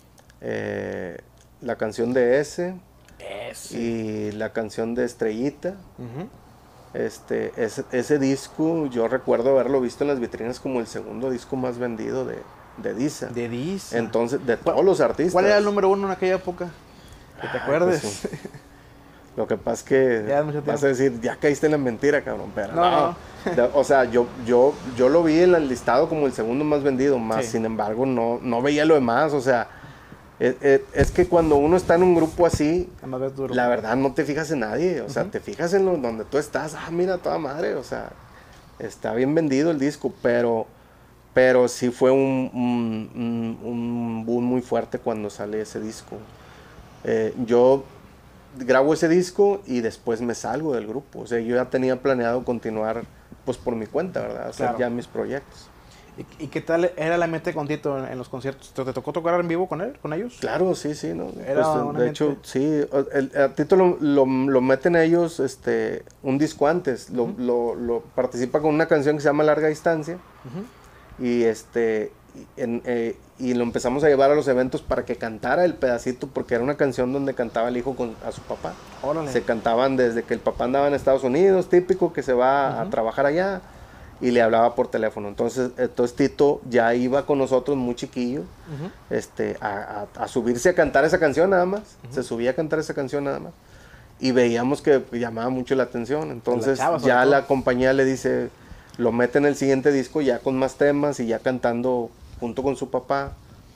Speaker 1: eh, la canción de ese
Speaker 2: Ese.
Speaker 1: y la canción de Estrellita,
Speaker 2: Ujú.
Speaker 1: este, ese, ese disco yo recuerdo haberlo visto en las vitrinas como el segundo disco más vendido de, de Disa.
Speaker 2: De Disa.
Speaker 1: Entonces, de todos los artistas.
Speaker 2: ¿Cuál era el número uno en aquella época? Que te
Speaker 1: Ay,
Speaker 2: acuerdes.
Speaker 1: pues sí. Lo que pasa es que
Speaker 2: Ya es mucho
Speaker 1: vas
Speaker 2: tiempo.
Speaker 1: a decir, ya caíste en la mentira, cabrón. Pero
Speaker 2: No,
Speaker 1: no. De- o sea, yo, yo, yo lo vi en el listado como el segundo más vendido, más
Speaker 2: Sí.
Speaker 1: sin embargo, no, no veía lo demás. O sea, es, es- es que cuando uno está en un grupo así,
Speaker 2: Nada más ves duro.
Speaker 1: la verdad no te fijas en nadie. O sea,
Speaker 2: Ujú.
Speaker 1: te fijas en lo, donde tú estás. Ah, mira, toda madre. O sea, está bien vendido el disco, pero, pero sí fue un, un, un- un boom muy fuerte cuando sale ese disco. Eh, yo grabo ese disco y después me salgo del grupo. O sea, yo ya tenía planeado continuar pues por mi cuenta, ¿verdad? Hacer
Speaker 2: Claro.
Speaker 1: ya mis proyectos.
Speaker 2: ¿Y, y qué tal era la mente con Tito en, en los conciertos? ¿Te, te tocó tocar en vivo con él, con ellos?
Speaker 1: Claro, sí, sí, ¿no?
Speaker 2: Era
Speaker 1: Pues,
Speaker 2: una
Speaker 1: de hecho,
Speaker 2: mente-
Speaker 1: sí, o- el, a Tito lo, lo, lo meten ellos este, un disco antes, lo,
Speaker 2: Ujú.
Speaker 1: lo, lo participa con una canción que se llama Larga Distancia
Speaker 2: Ujú.
Speaker 1: y este y en, eh, y lo empezamos a llevar a los eventos para que cantara el pedacito porque era una canción donde cantaba el hijo con, a su papá.
Speaker 2: Órale.
Speaker 1: Se cantaban desde que el papá andaba en Estados Unidos, típico que se va a
Speaker 2: Ujú.
Speaker 1: trabajar allá. y le hablaba por teléfono. Entonces, entonces Tito ya iba con nosotros muy chiquillo, uh-huh. este, a, a, a subirse a cantar esa canción nada más. Uh-huh. Se subía a cantar esa canción nada más. Y veíamos que llamaba mucho la atención. Entonces la chava, ya la compañía le dice, lo mete en el siguiente disco ya con más temas y ya cantando junto con su papá.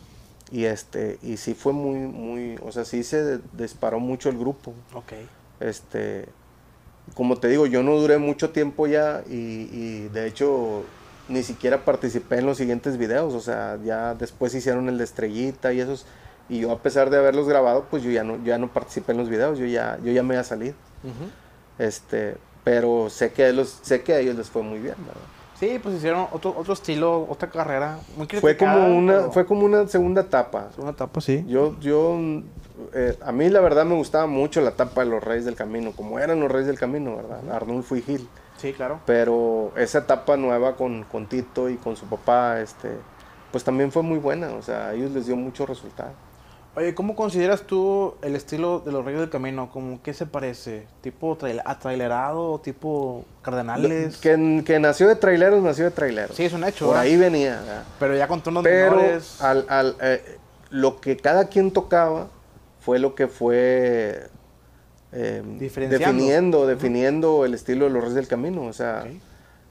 Speaker 1: Y este, y sí fue muy, muy, o sea, sí se disparó mucho el grupo.
Speaker 2: Ok.
Speaker 1: Este, como te digo, yo no duré mucho tiempo ya y, y de hecho ni siquiera participé en los siguientes videos. O sea, ya después hicieron el de Estrellita y esos. Y yo, a pesar de haberlos grabado, pues yo ya no, ya no participé en los videos, yo ya, yo ya me había salido. Uh-huh. Este, pero sé que, a ellos, sé que a ellos les fue muy bien, ¿verdad?
Speaker 2: Sí, pues hicieron otro, otro estilo, otra carrera muy criticada.
Speaker 1: Fue como una,
Speaker 2: pero...
Speaker 1: fue como una segunda etapa.
Speaker 2: Segunda etapa, sí.
Speaker 1: Yo, yo, eh, a mí la verdad me gustaba mucho la etapa de los Reyes del Camino, como eran los Reyes del Camino, ¿verdad? Uh-huh. Arnulfo y Gil.
Speaker 2: Sí, claro.
Speaker 1: Pero esa etapa nueva con, con Tito y con su papá, este, pues también fue muy buena, o sea, a ellos les dio mucho resultado.
Speaker 2: Oye, ¿cómo consideras tú el estilo de los Reyes del Camino? ¿Cómo qué se parece? ¿Tipo trail, atrailerado? ¿Tipo Cardenales?
Speaker 1: Que, que nació de traileros, nació de traileros.
Speaker 2: Sí, es un hecho.
Speaker 1: Por
Speaker 2: ¿verdad?
Speaker 1: ahí venía. ¿verdad?
Speaker 2: Pero ya con tonos
Speaker 1: Pero
Speaker 2: menores.
Speaker 1: al, al, eh, lo que cada quien tocaba fue lo que fue eh, definiendo, definiendo uh-huh. el estilo de los Reyes del Camino. O sea, okay.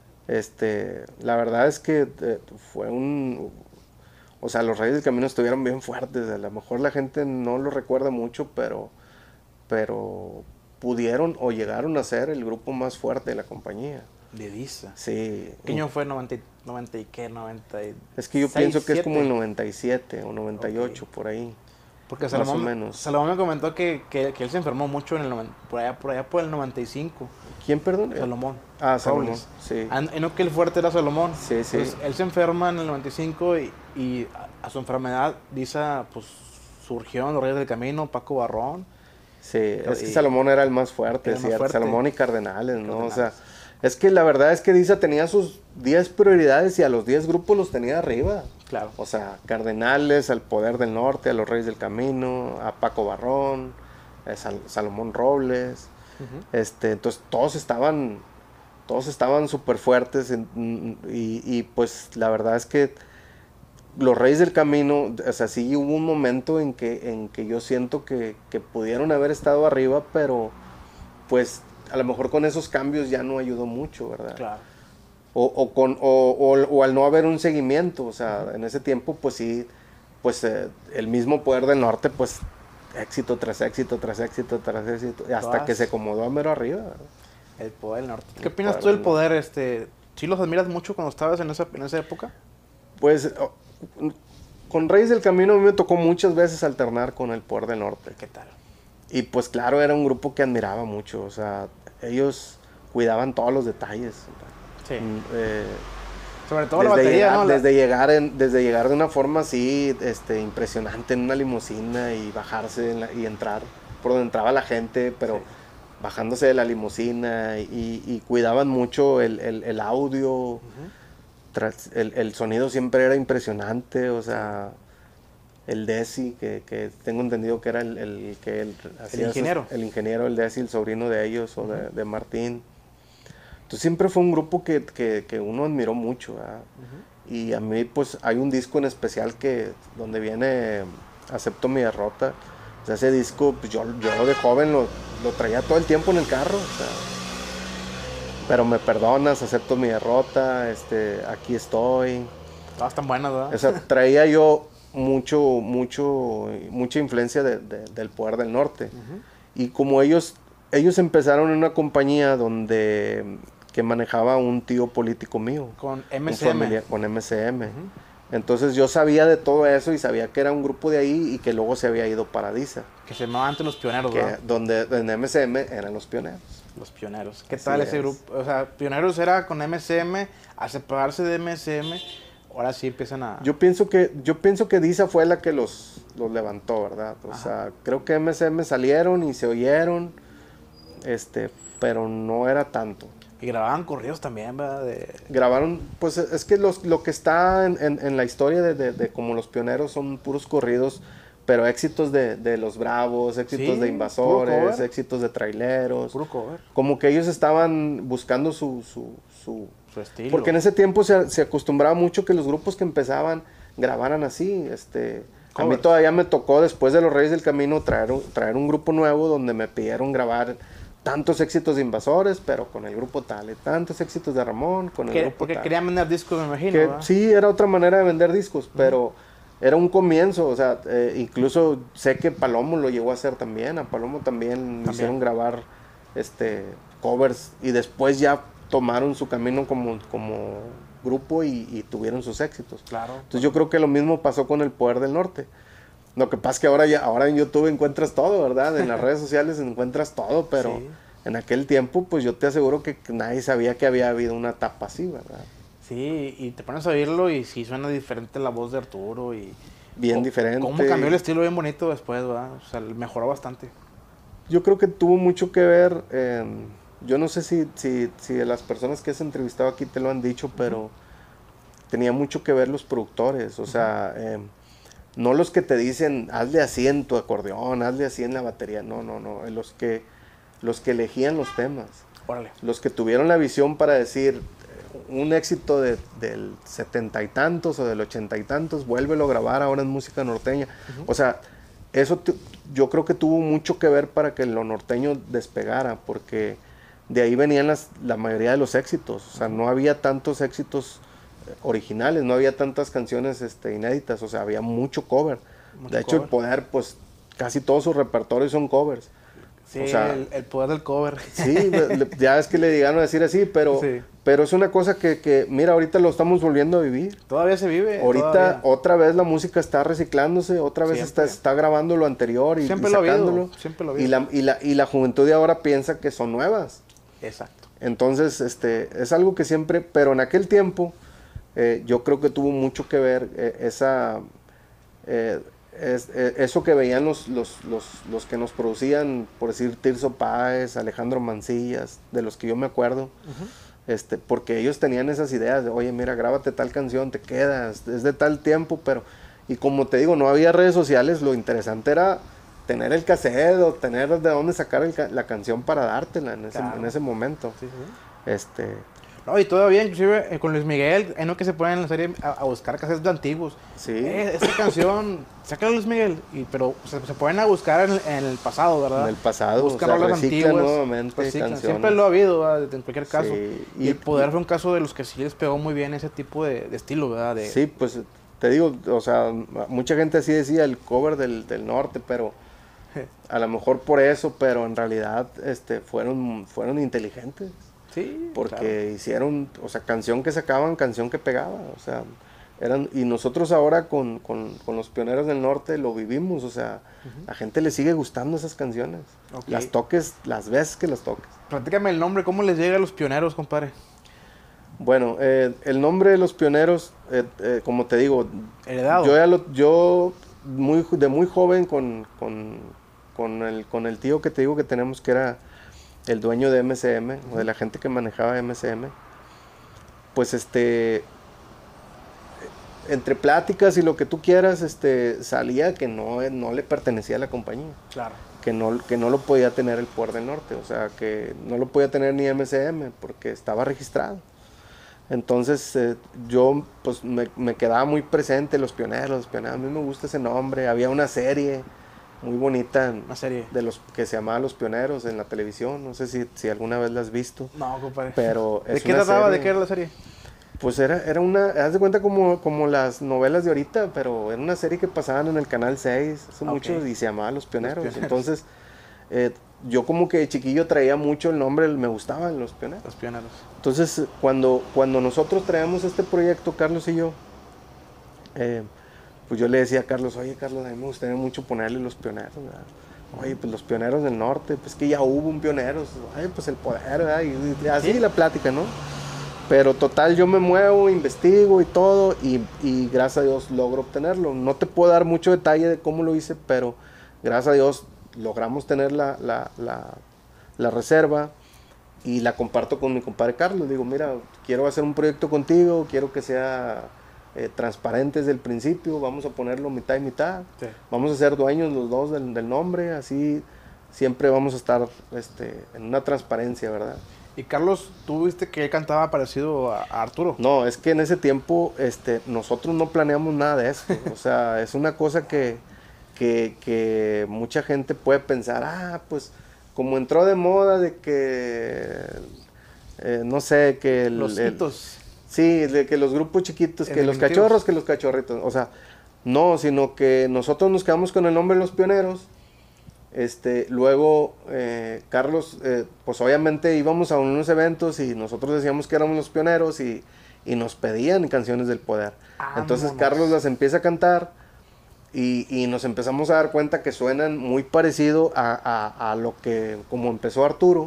Speaker 1: este, la verdad es que eh, fue un... O sea, los Reyes del Camino estuvieron bien fuertes. A lo mejor la gente no lo recuerda mucho, pero, pero pudieron o llegaron a ser el grupo más fuerte de la compañía.
Speaker 2: De Disa.
Speaker 1: Sí.
Speaker 2: ¿Qué año fue? noventa, noventa y qué? noventa y
Speaker 1: es que yo
Speaker 2: seis,
Speaker 1: pienso que
Speaker 2: siete.
Speaker 1: Es como el noventa y siete o noventa y ocho, okay. por ahí.
Speaker 2: Porque Salomón, más o menos. Salomón me comentó que, que, que él se enfermó mucho en el por allá, por allá por el noventa y cinco.
Speaker 1: ¿Quién, perdón?
Speaker 2: Salomón.
Speaker 1: Ah, Salomón, sí.
Speaker 2: Ah, no, que el fuerte era Salomón.
Speaker 1: Sí, sí.
Speaker 2: Entonces, él se enferma en el noventa y cinco y, y a, a su enfermedad, Disa, pues, surgió en los Reyes del Camino, Paco Barrón.
Speaker 1: Sí, es que Salomón era el más fuerte,
Speaker 2: el más fuerte.
Speaker 1: Salomón y Cardenales, ¿no? Cardenales. O sea, es que la verdad es que Disa tenía sus diez prioridades y a los diez grupos los tenía arriba.
Speaker 2: Claro.
Speaker 1: O sea, Cardenales, al Poder del Norte, a los Reyes del Camino, a Paco Barrón, a Sal, Salomón Robles. Uh-huh. Este, entonces todos estaban, todos estaban súper fuertes en, y, y pues la verdad es que los Reyes del Camino, o sea, sí hubo un momento en que, en que yo siento que, que pudieron haber estado arriba, pero pues a lo mejor con esos cambios ya no ayudó mucho, ¿verdad?
Speaker 2: Claro.
Speaker 1: O, o, con, o, o, o al no haber un seguimiento, o sea, uh-huh. en ese tiempo pues sí, pues eh, el mismo Poder del Norte, pues éxito tras éxito, tras éxito, tras éxito, hasta Todas. que se acomodó a mero arriba, ¿verdad?
Speaker 2: El Poder del Norte. ¿Qué el opinas tú del Poder? Este, ¿sí los admiras mucho cuando estabas en esa, en esa época?
Speaker 1: Pues oh, con Reyes del Camino a mí me tocó muchas veces alternar con el Poder del Norte.
Speaker 2: ¿Qué tal?
Speaker 1: Y pues claro, era un grupo que admiraba mucho, o sea, ellos cuidaban todos los detalles.
Speaker 2: Sí.
Speaker 1: Eh,
Speaker 2: Sobre todo la batería,
Speaker 1: llegar,
Speaker 2: ¿no?
Speaker 1: Desde, llegar en, desde llegar de una forma así este, impresionante en una limusina y bajarse en la, y entrar por donde entraba la gente, pero sí. bajándose de la limusina y, y cuidaban mucho el, el, el audio. Uh-huh. Tras, el, el sonido siempre era impresionante, o sea, el Desi, que, que tengo entendido que era el, el que él hacía
Speaker 2: el ingeniero.
Speaker 1: Esos, el ingeniero, el Desi, el sobrino de ellos, uh-huh. o de, de Martín. Entonces siempre fue un grupo que, que, que uno admiró mucho, uh-huh. y a mí pues hay un disco en especial que donde viene Acepto mi derrota. O sea, ese disco pues yo, yo de joven lo, lo traía todo el tiempo en el carro, o sea, pero me perdonas, acepto mi derrota, este, aquí estoy.
Speaker 2: Todas tan buenas, ¿verdad?
Speaker 1: O sea, traía yo mucho, mucho, mucha influencia de, de, del Poder del Norte. Uh-huh. Y como ellos, ellos empezaron en una compañía donde que manejaba un tío político mío.
Speaker 2: Con M C M.
Speaker 1: Familia, con M C M. Uh-huh. Entonces yo sabía de todo eso y sabía que era un grupo de ahí y que luego se había ido para Disa.
Speaker 2: Que se llamaba antes Los Pioneros, ¿verdad?
Speaker 1: Donde en M C M eran Los Pioneros.
Speaker 2: Los Pioneros. ¿Qué
Speaker 1: Así
Speaker 2: tal
Speaker 1: es.
Speaker 2: ese grupo? O sea, Pioneros era con M C M, a separarse de M C M, ahora sí empiezan a...
Speaker 1: Yo pienso que, yo pienso que Disa fue la que los, los levantó, ¿verdad? O Ajá. sea, creo que M C M salieron y se oyeron, este, pero no era tanto.
Speaker 2: Y grababan corridos también, ¿verdad? De...
Speaker 1: Grabaron, pues es que los, lo que está en, en, en la historia de, de, de como Los Pioneros son puros corridos pero éxitos de, de Los Bravos, éxitos
Speaker 2: Sí,
Speaker 1: de Invasores,
Speaker 2: puro cover.
Speaker 1: éxitos de Traileros.
Speaker 2: Puro cover.
Speaker 1: Como que ellos estaban buscando su... su, su
Speaker 2: Su estilo.
Speaker 1: porque en ese tiempo se, se acostumbraba mucho que los grupos que empezaban grabaran así. Este, a mí
Speaker 2: Covers.
Speaker 1: todavía me tocó, después de Los Reyes del Camino, traer, un- traer un grupo nuevo donde me pidieron grabar tantos éxitos de Invasores, pero con el grupo tal, y tantos éxitos de Ramón, con el
Speaker 2: Que-
Speaker 1: grupo
Speaker 2: porque
Speaker 1: tal.
Speaker 2: querían vender discos, me imagino.
Speaker 1: Que
Speaker 2: ¿verdad?
Speaker 1: sí, era otra manera de vender discos, pero era un comienzo, o sea, eh, incluso sé que Palomo lo llegó a hacer también, a Palomo también,
Speaker 2: También.
Speaker 1: hicieron grabar este covers y después ya tomaron su camino como, como grupo y, y tuvieron sus éxitos.
Speaker 2: Claro.
Speaker 1: Entonces yo creo que lo mismo pasó con El Poder del Norte. Lo que pasa es que ahora, ya, ahora en YouTube encuentras todo, ¿verdad? En las redes sociales encuentras todo, pero
Speaker 2: Sí.
Speaker 1: en aquel tiempo pues yo te aseguro que nadie sabía que había habido una etapa así, ¿verdad?
Speaker 2: Sí, y te pones a oírlo y sí suena diferente la voz de Arturo y...
Speaker 1: Bien
Speaker 2: cómo-
Speaker 1: diferente.
Speaker 2: Cómo cambió el estilo bien bonito después, ¿verdad? O sea, mejoró bastante.
Speaker 1: Yo creo que tuvo mucho que ver, eh, yo no sé si, si, si las personas que has entrevistado aquí te lo han dicho, pero tenía mucho que ver los productores, o sea, eh, no los que te dicen, hazle así en tu acordeón, hazle así en la batería, no, no, no, los que, los que elegían los temas,
Speaker 2: Órale.
Speaker 1: los que tuvieron la visión para decir, eh, un éxito de, del setenta y tantos o del ochenta y tantos, vuélvelo a grabar ahora en música norteña, o sea, eso tu- yo creo que tuvo mucho que ver para que lo norteño despegara, porque de ahí venían las, la mayoría de los éxitos, o sea, no había tantos éxitos eh, originales, no había tantas canciones este, inéditas, o sea, había mucho cover.
Speaker 2: Mucho
Speaker 1: De hecho,
Speaker 2: cover.
Speaker 1: El Poder, pues, casi todos sus repertorios son covers.
Speaker 2: Sí,
Speaker 1: O sea,
Speaker 2: el, el poder del cover.
Speaker 1: Sí, le- le- ya es que le llegaron a decir así, pero,
Speaker 2: Sí.
Speaker 1: pero es una cosa que, que, mira, ahorita lo estamos volviendo a vivir.
Speaker 2: Todavía se vive.
Speaker 1: Ahorita
Speaker 2: todavía.
Speaker 1: otra vez la música está reciclándose, otra vez está,
Speaker 2: Siempre.
Speaker 1: está grabando lo anterior y,
Speaker 2: Siempre
Speaker 1: y
Speaker 2: lo ha habido,
Speaker 1: sacándolo.
Speaker 2: siempre lo ha
Speaker 1: y,
Speaker 2: habido.
Speaker 1: la, y, la, y la juventud de ahora piensa que son nuevas.
Speaker 2: Exacto.
Speaker 1: Entonces, este, es algo que siempre, pero en aquel tiempo, eh, yo creo que tuvo mucho que ver eh, esa, eh, es- eh, eso que veían los, los, los, los que nos producían, por decir, Tirso Páez, Alejandro Mancillas, de los que yo me acuerdo, este, porque ellos tenían esas ideas de, oye, mira, grábate tal canción, te quedas, es de tal tiempo, pero, y como te digo, no había redes sociales, lo interesante era tener el cassette o tener de dónde sacar el ca- la canción para dártela en ese,
Speaker 2: Claro.
Speaker 1: en ese momento.
Speaker 2: Sí, sí.
Speaker 1: Este,
Speaker 2: No, y todavía, inclusive, eh, con Luis Miguel, en lo que se ponen en la serie a, a buscar cassettes de antiguos.
Speaker 1: sí,
Speaker 2: Eh, esta canción, sácala Luis Miguel. Y, pero se, se ponen a buscar en, en el pasado, ¿verdad?
Speaker 1: en el pasado,
Speaker 2: Buscan
Speaker 1: o sea,
Speaker 2: rolas
Speaker 1: reciclan
Speaker 2: antiguas,
Speaker 1: nuevamente
Speaker 2: reciclan.
Speaker 1: canciones.
Speaker 2: Siempre lo ha habido, ¿verdad? En cualquier caso.
Speaker 1: Sí,
Speaker 2: Y,
Speaker 1: y-
Speaker 2: el poder fue un caso de los que sí les pegó muy bien ese tipo de, de estilo, ¿verdad? De,
Speaker 1: Sí, pues te digo, o sea, mucha gente así decía el cover del, del norte, pero a lo mejor por eso, pero en realidad este, fueron, fueron inteligentes.
Speaker 2: Sí,
Speaker 1: Porque
Speaker 2: claro.
Speaker 1: hicieron, o sea, canción que sacaban, canción que pegaba, o sea, eran, y nosotros ahora con, con, con los Pioneros del Norte lo vivimos, o sea, la gente le sigue gustando esas canciones,
Speaker 2: Ok.
Speaker 1: las toques, las veces que las toques.
Speaker 2: Platícame el nombre, ¿cómo les llega a los pioneros, compadre?
Speaker 1: Bueno, eh, el nombre de los Pioneros, eh, eh, como te digo,
Speaker 2: Heredado.
Speaker 1: yo ya lo, yo muy, jo- de muy joven con, con, con, el, con el tío que te digo que tenemos que era el dueño de M C M, o de la gente que manejaba M C M, pues este, entre pláticas y lo que tú quieras, este, salía que no, no le pertenecía a la compañía,
Speaker 2: Claro.
Speaker 1: que no, que no lo podía tener el Poder del Norte, o sea, que no lo podía tener ni M C M, porque estaba registrado. Entonces eh, yo pues me, me quedaba muy presente los pioneros, los pioneros, a mí me gusta ese nombre, había una serie muy bonita en-
Speaker 2: Una serie.
Speaker 1: de los que se llamaba Los Pioneros en la televisión, no sé si, si alguna vez la has visto,
Speaker 2: No, compadre.
Speaker 1: pero
Speaker 2: ¿De
Speaker 1: es
Speaker 2: qué
Speaker 1: una
Speaker 2: trataba?
Speaker 1: serie-
Speaker 2: ¿De qué era la serie?
Speaker 1: Pues era, era una, haz de cuenta como, como las novelas de ahorita, pero era una serie que pasaban en el Canal seis, hace
Speaker 2: Ok.
Speaker 1: mucho, y se llamaba Los Pioneros.
Speaker 2: Pioneros.
Speaker 1: Entonces, eh, yo como que de chiquillo traía mucho el nombre, me gustaban Los Pioneros.
Speaker 2: Los pioneros.
Speaker 1: Entonces, cuando, cuando nosotros traemos este proyecto, Carlos y yo, eh, pues yo le decía a Carlos, oye Carlos, a mí me gustaría mucho ponerle Los Pioneros, ¿verdad? Oye, pues Los Pioneros del Norte, pues que ya hubo un Pioneros, oye, pues el poder, ¿verdad? Y, y así
Speaker 2: Sí.
Speaker 1: la plática, ¿no? Pero total, yo me muevo, investigo y todo, y, y gracias a Dios logro obtenerlo. No te puedo dar mucho detalle de cómo lo hice, pero gracias a Dios logramos tener la, la, la, la reserva y la comparto con mi compadre Carlos. Digo, mira, quiero hacer un proyecto contigo, quiero que sea eh, transparentes del principio, vamos a ponerlo mitad y mitad,
Speaker 2: Sí.
Speaker 1: vamos a ser dueños los dos del, del nombre, así siempre vamos a estar este, en una transparencia, ¿verdad?
Speaker 2: Y Carlos, ¿tú viste que él cantaba parecido a, a Arturo?
Speaker 1: No, es que en ese tiempo este, nosotros no planeamos nada de esto, o sea, es una cosa que, que, que mucha gente puede pensar, ah, pues como entró de moda de que, eh, no sé, que el,
Speaker 2: Los
Speaker 1: el-
Speaker 2: hitos.
Speaker 1: sí, de que los grupos chiquitos,
Speaker 2: En
Speaker 1: que los
Speaker 2: diminutivos.
Speaker 1: cachorros, que los cachorritos, o sea, no, sino que nosotros nos quedamos con el nombre de Los Pioneros. Este, luego, eh, Carlos, eh, pues obviamente íbamos a unos eventos y nosotros decíamos que éramos los pioneros y, y nos pedían canciones del poder. Entonces
Speaker 2: Vámonos.
Speaker 1: Carlos las empieza a cantar y, y nos empezamos a dar cuenta que suenan muy parecido a, a- a lo que, como empezó Arturo,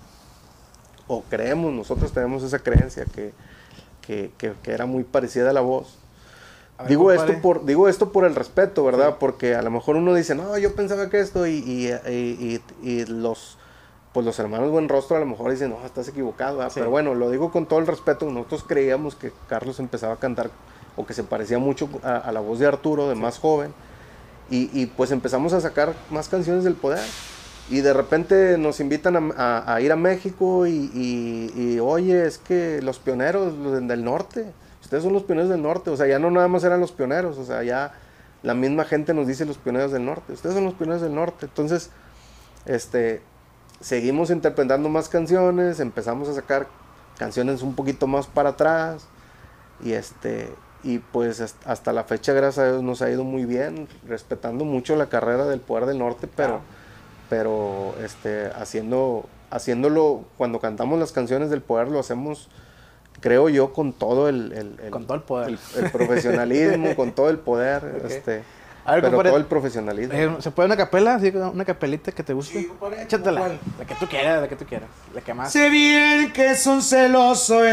Speaker 2: Ujú.
Speaker 1: o creemos, nosotros tenemos esa creencia que, que, que- que era muy parecida a la voz.
Speaker 2: A ver,
Speaker 1: Digo
Speaker 2: compadre.
Speaker 1: esto, por, digo esto por el respeto, ¿verdad?
Speaker 2: Sí.
Speaker 1: Porque a lo mejor uno dice, no, yo pensaba que esto, y, y, y- y- y los, pues los hermanos Buen Rostro a lo mejor dicen, no, estás equivocado, ¿verdad?
Speaker 2: Sí.
Speaker 1: Pero bueno, lo digo con todo el respeto, nosotros creíamos que Carlos empezaba a cantar, o que se parecía mucho a, a la voz de Arturo, de más joven, y, y pues empezamos a sacar más canciones del poder. Y de repente nos invitan a, a- a ir a México y, y- y, oye, es que los pioneros los del norte, ustedes son los pioneros del norte, o sea, ya no nada más eran los pioneros, o sea, ya la misma gente nos dice los pioneros del norte, ustedes son los pioneros del norte. Entonces, este, seguimos interpretando más canciones, empezamos a sacar canciones un poquito más para atrás, y este, y pues hasta hasta la fecha, gracias a Dios, nos ha ido muy bien, respetando mucho la carrera del Poder del Norte, pero...
Speaker 2: Claro.
Speaker 1: pero este haciendo haciéndolo cuando cantamos las canciones del poder lo hacemos, creo yo, con todo el, el- el-
Speaker 2: Con todo el poder.
Speaker 1: el, el profesionalismo, con todo el poder,
Speaker 2: Ok.
Speaker 1: este
Speaker 2: A ver,
Speaker 1: pero
Speaker 2: compadre,
Speaker 1: todo el profesionalismo.
Speaker 2: eh, ¿se puede una capela? ¿Sí? Una capelita que te guste.
Speaker 3: Sí, compadre,
Speaker 2: Échatela.
Speaker 3: ¿cuál?
Speaker 2: La que tú quieras, la que tú quieras. La que más.
Speaker 3: Sé bien que es un celoso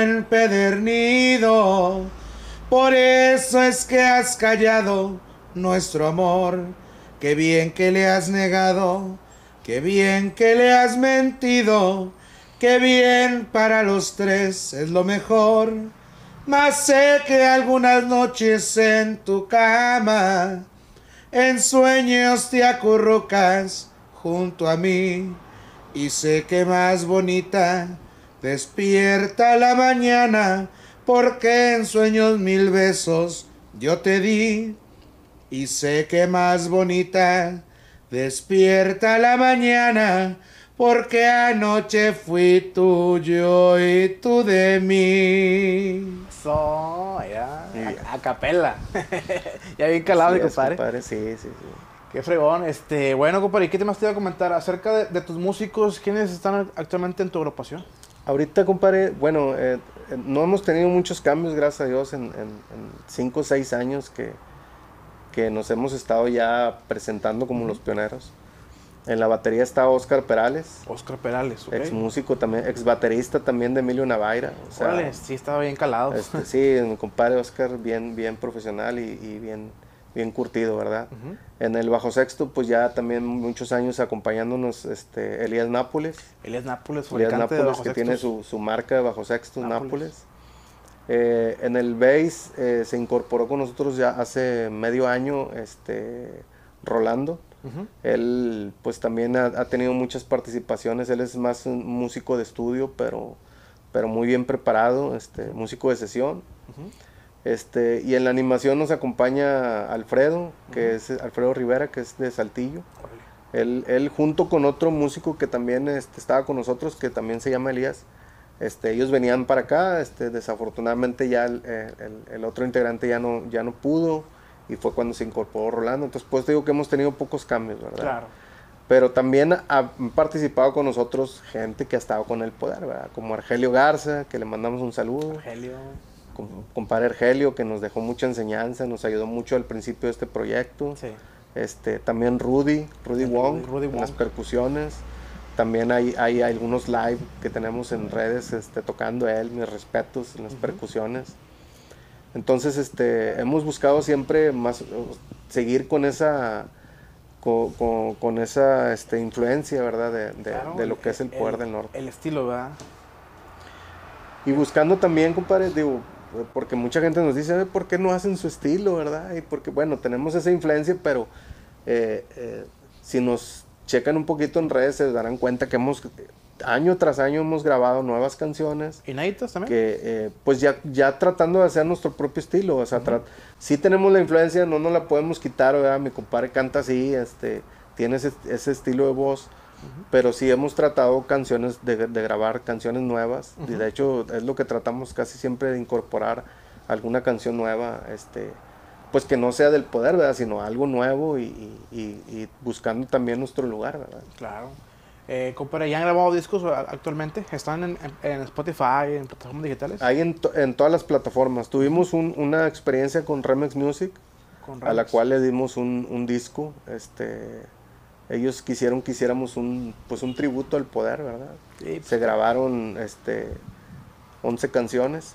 Speaker 3: empedernido, por eso es que has callado nuestro amor. Qué bien que le has negado, qué bien que le has mentido, qué bien para los tres es lo mejor. Mas sé que algunas noches en tu cama, en sueños te acurrucas junto a mí. Y sé que más bonita despierta la mañana, porque en sueños mil besos yo te di. Y sé que más bonita despierta la mañana, porque anoche fui tuyo y tú de mí.
Speaker 2: So, ya.
Speaker 1: Muy bien.
Speaker 2: A, a capela. Ya bien calado, mi
Speaker 1: Así es,
Speaker 2: compadre.
Speaker 1: compadre, sí, sí, sí.
Speaker 2: Qué fregón. Este, bueno, compadre, ¿y qué más te iba a comentar acerca de, de tus músicos? ¿Quiénes están actualmente en tu agrupación?
Speaker 1: Ahorita, compadre, bueno, eh, eh, no hemos tenido muchos cambios, gracias a Dios, en, en, en cinco o seis años que, que nos hemos estado ya presentando como los pioneros. En la batería está Oscar Perales,
Speaker 2: Oscar Perales, ¿ok?
Speaker 1: ex músico también, ex baterista también de Emilio Navaira. O sea,
Speaker 2: Órale, sí, estaba bien calado.
Speaker 1: este, sí, mi compadre Oscar, bien, bien profesional y, y bien, bien curtido, ¿verdad?
Speaker 2: Ujú.
Speaker 1: En el bajo sexto, pues ya también muchos años acompañándonos este, Elías Nápoles.
Speaker 2: Elías Nápoles,
Speaker 1: Elías
Speaker 2: fabricante de
Speaker 1: Nápoles,
Speaker 2: bajo
Speaker 1: que tiene
Speaker 2: sextos.
Speaker 1: su, su marca de bajo sexto,
Speaker 2: Nápoles.
Speaker 1: Nápoles. Eh, en el bass eh, se incorporó con nosotros ya hace medio año este, Rolando.
Speaker 2: Ujú.
Speaker 1: Él pues también ha, ha tenido muchas participaciones, él es más un músico de estudio, pero, pero muy bien preparado, este, músico de sesión.
Speaker 2: Ujú.
Speaker 1: Este, y en la animación nos acompaña Alfredo, que es Alfredo Rivera, que es de Saltillo.
Speaker 2: Órale.
Speaker 1: Él, él junto con otro músico que también este, estaba con nosotros, que también se llama Elías, este, ellos venían para acá, este, desafortunadamente ya el, el- el otro integrante ya no, ya no pudo, y fue cuando se incorporó Rolando. Entonces pues digo que hemos tenido pocos cambios, ¿verdad?
Speaker 2: Claro.
Speaker 1: Pero también ha- han participado con nosotros gente que ha estado con el poder, ¿verdad? Como Argelio Garza, que le mandamos un saludo.
Speaker 2: Argelio.
Speaker 1: Com- compadre Argelio, que nos dejó mucha enseñanza, nos ayudó mucho al principio de este proyecto.
Speaker 2: Sí.
Speaker 1: Este, también Rudy, Rudy
Speaker 2: El
Speaker 1: Wong,
Speaker 2: Rudy- Rudy
Speaker 1: en las
Speaker 2: Wong.
Speaker 1: percusiones. También hay, hay algunos live que tenemos en redes este, tocando a él, mis respetos en las percusiones. Entonces este, hemos buscado siempre más, seguir con esa, con, con- con esa este, influencia, ¿verdad? De, de-
Speaker 2: Claro,
Speaker 1: de lo que es el poder del norte.
Speaker 2: El estilo, ¿verdad?
Speaker 1: Y buscando también, compadre, digo, porque mucha gente nos dice, ¿por qué no hacen su estilo, verdad? Y porque, bueno, tenemos esa influencia, pero eh, eh, si nos checan un poquito en redes se darán cuenta que hemos, año tras año hemos grabado nuevas canciones.
Speaker 2: ¿Inéditas también?
Speaker 1: Que, eh, pues ya, ya tratando de hacer nuestro propio estilo, o sea, uh-huh. sí tenemos la influencia, no nos la podemos quitar, ¿verdad? Mi compadre canta así, este, tiene ese, ese estilo de voz, uh-huh. pero sí hemos tratado canciones, de, de grabar canciones nuevas, uh-huh. y de hecho es lo que tratamos casi siempre de incorporar alguna canción nueva, este, pues que no sea del poder, ¿verdad? Sino algo nuevo y, y, y, y buscando también nuestro lugar, ¿verdad?
Speaker 2: Claro. Eh, compadre, ¿ya han grabado discos actualmente? ¿Están en, en, en Spotify, en plataformas digitales?
Speaker 1: Hay en, to, en todas las plataformas. Tuvimos un, una experiencia con Remix Music, con Remix. A la cual le dimos un, un disco. Este, ellos quisieron que hiciéramos un, pues un tributo al poder, ¿verdad? Sí, pues, se grabaron este, once canciones.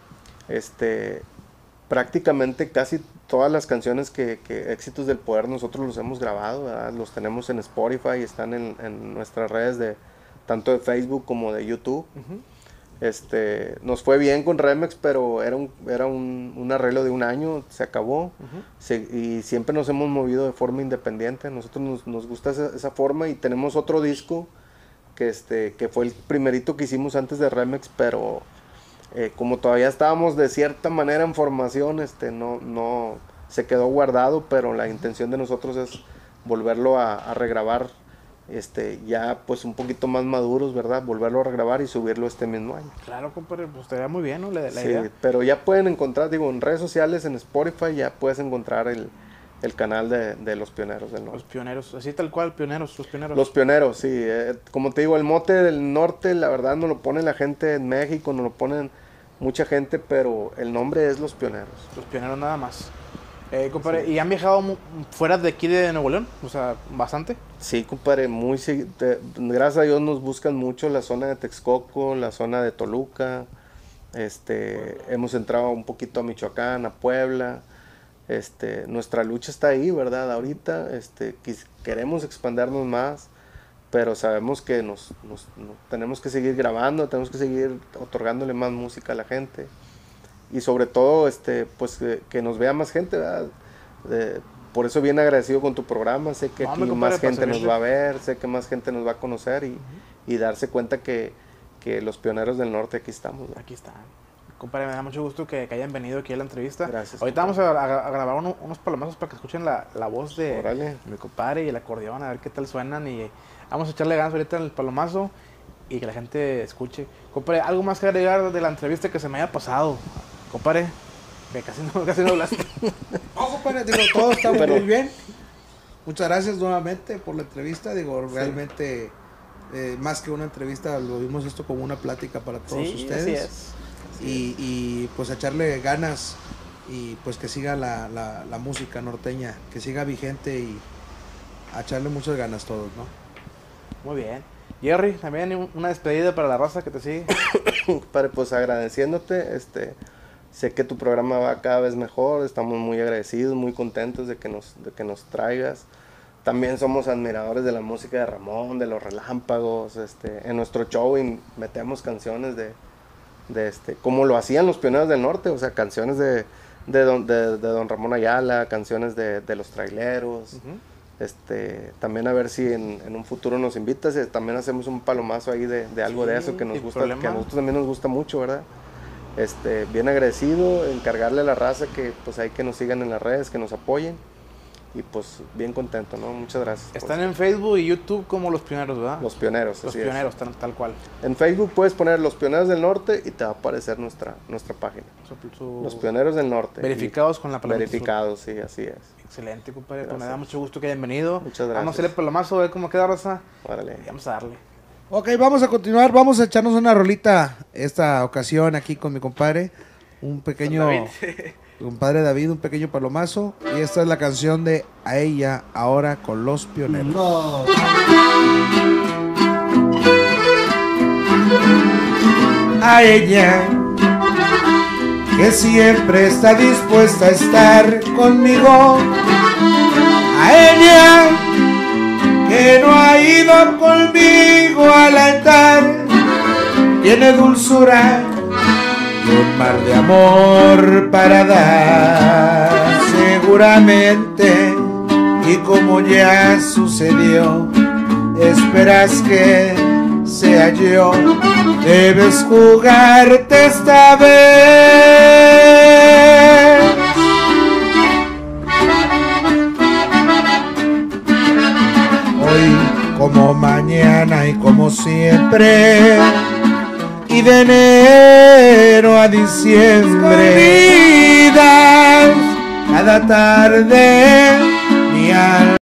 Speaker 1: Este, prácticamente casi todas las canciones que, que éxitos del poder nosotros los hemos grabado, ¿verdad? Los tenemos en Spotify y están en, en nuestras redes de tanto de Facebook como de YouTube. Uh-huh. Este, nos fue bien con Remix, pero era un, era un, un arreglo de un año, se acabó. Uh-huh. se, y siempre nos hemos movido de forma independiente. A nosotros nos, nos gusta esa, esa forma y tenemos otro disco que, este, que fue el primerito que hicimos antes de Remix, pero Eh, como todavía estábamos de cierta manera en formación, este, no, no se quedó guardado, pero la intención de nosotros es volverlo a, a regrabar, este, ya pues un poquito más maduros, ¿verdad? Volverlo a regrabar y subirlo este mismo año.
Speaker 2: Claro, compadre, pues estaría muy bien, ¿no? La, la
Speaker 1: sí,
Speaker 2: idea.
Speaker 1: Pero ya pueden encontrar, digo, en redes sociales, en Spotify, ya puedes encontrar el, el canal de, de Los Pioneros del Norte.
Speaker 2: Los Pioneros, así tal cual, Pioneros, Los Pioneros.
Speaker 1: Los Pioneros, sí. Eh, como te digo, el mote del norte, la verdad, no lo pone la gente en México, no lo ponen mucha gente, pero el nombre es Los Pioneros.
Speaker 2: Los Pioneros nada más. Eh, compadre, sí. ¿Y han viajado fuera de aquí de Nuevo León? O sea, bastante.
Speaker 1: Sí, compadre, muy, te, gracias a Dios nos buscan mucho la zona de Texcoco, la zona de Toluca. Este, hemos entrado un poquito a Michoacán, a Puebla. Este, nuestra lucha está ahí, ¿verdad? Ahorita este, quis, queremos expandernos más, pero sabemos que nos, nos, nos tenemos que seguir grabando, tenemos que seguir otorgándole más música a la gente y sobre todo este, pues, que, que nos vea más gente, ¿verdad? De, por eso bien agradecido con tu programa, sé que no, aquí más gente nos va a ver, sé que más gente nos va a conocer y, uh-huh. y darse cuenta que, que los Pioneros del Norte aquí estamos, ¿no?
Speaker 2: Aquí están. Compadre, me da mucho gusto que, que hayan venido aquí a la entrevista.
Speaker 1: Gracias.
Speaker 2: Ahorita compadre. vamos a, a, a grabar uno, unos palomazos para que escuchen la, la voz de
Speaker 1: Órale.
Speaker 2: mi compadre y el acordeón, a ver qué tal suenan. Y vamos a echarle ganas ahorita en el palomazo y que la gente escuche. Compadre, ¿algo más que agregar de la entrevista que se me haya pasado? Compadre, que casi no, casi no hablaste.
Speaker 3: No, compadre, digo, todo está Pero, muy bien. Muchas gracias nuevamente por la entrevista. Digo, sí. realmente, eh, más que una entrevista, lo vimos esto como una plática para todos
Speaker 2: sí,
Speaker 3: ustedes.
Speaker 2: Así es.
Speaker 3: Y, y pues echarle ganas y pues que siga la, la, la música norteña, que siga vigente y a echarle muchas ganas todos, ¿no?
Speaker 2: Muy bien. Jerry, también una despedida para la raza que te sigue.
Speaker 1: Padre, pues agradeciéndote, este, sé que tu programa va cada vez mejor, estamos muy agradecidos, muy contentos de que nos, de que nos traigas. También somos admiradores de la música de Ramón, de los Relámpagos, este, en nuestro show y metemos canciones de de este, como lo hacían los Pioneros del Norte, o sea, canciones de, de, don, de, de don Ramón Ayala, canciones de, de los traileros, uh-huh. este, también a ver si en, en un futuro nos invitas, y también hacemos un palomazo ahí de, de algo sí, de eso que nos gusta, problema. que a nosotros también nos gusta mucho, ¿verdad? Este, bien agradecido, encargarle a la raza que pues ahí que nos sigan en las redes, que nos apoyen. Y pues bien contento, ¿no? Muchas gracias.
Speaker 2: Están en Facebook y YouTube como Los Pioneros, ¿verdad?
Speaker 1: Los Pioneros,
Speaker 2: Los Pioneros, tal, tal cual.
Speaker 1: En Facebook puedes poner Los Pioneros del Norte y te va a aparecer nuestra, nuestra página. Su, su... Los Pioneros del Norte.
Speaker 2: Verificados con la palabra.
Speaker 1: Verificados, sí, así es.
Speaker 2: Excelente, compadre. Pues me da mucho gusto que hayan venido.
Speaker 1: Muchas gracias.
Speaker 2: Vamos a hacerle palomazo, a ver cómo queda, raza.
Speaker 1: Órale.
Speaker 2: Y vamos a darle.
Speaker 3: Ok, vamos a continuar. Vamos a echarnos una rolita esta ocasión aquí con mi compadre. Un pequeño... Compadre David, un pequeño palomazo. Y esta es la canción de A Ella, ahora con Los Pioneros. No. A ella, que siempre está dispuesta a estar conmigo. A ella, que no ha ido conmigo al altar. Tiene dulzura, un mar de amor para dar, seguramente, y como ya sucedió, esperas que sea yo, debes jugarte esta vez. Hoy como mañana y como siempre, y de enero a diciembre, escondidas cada tarde mi alma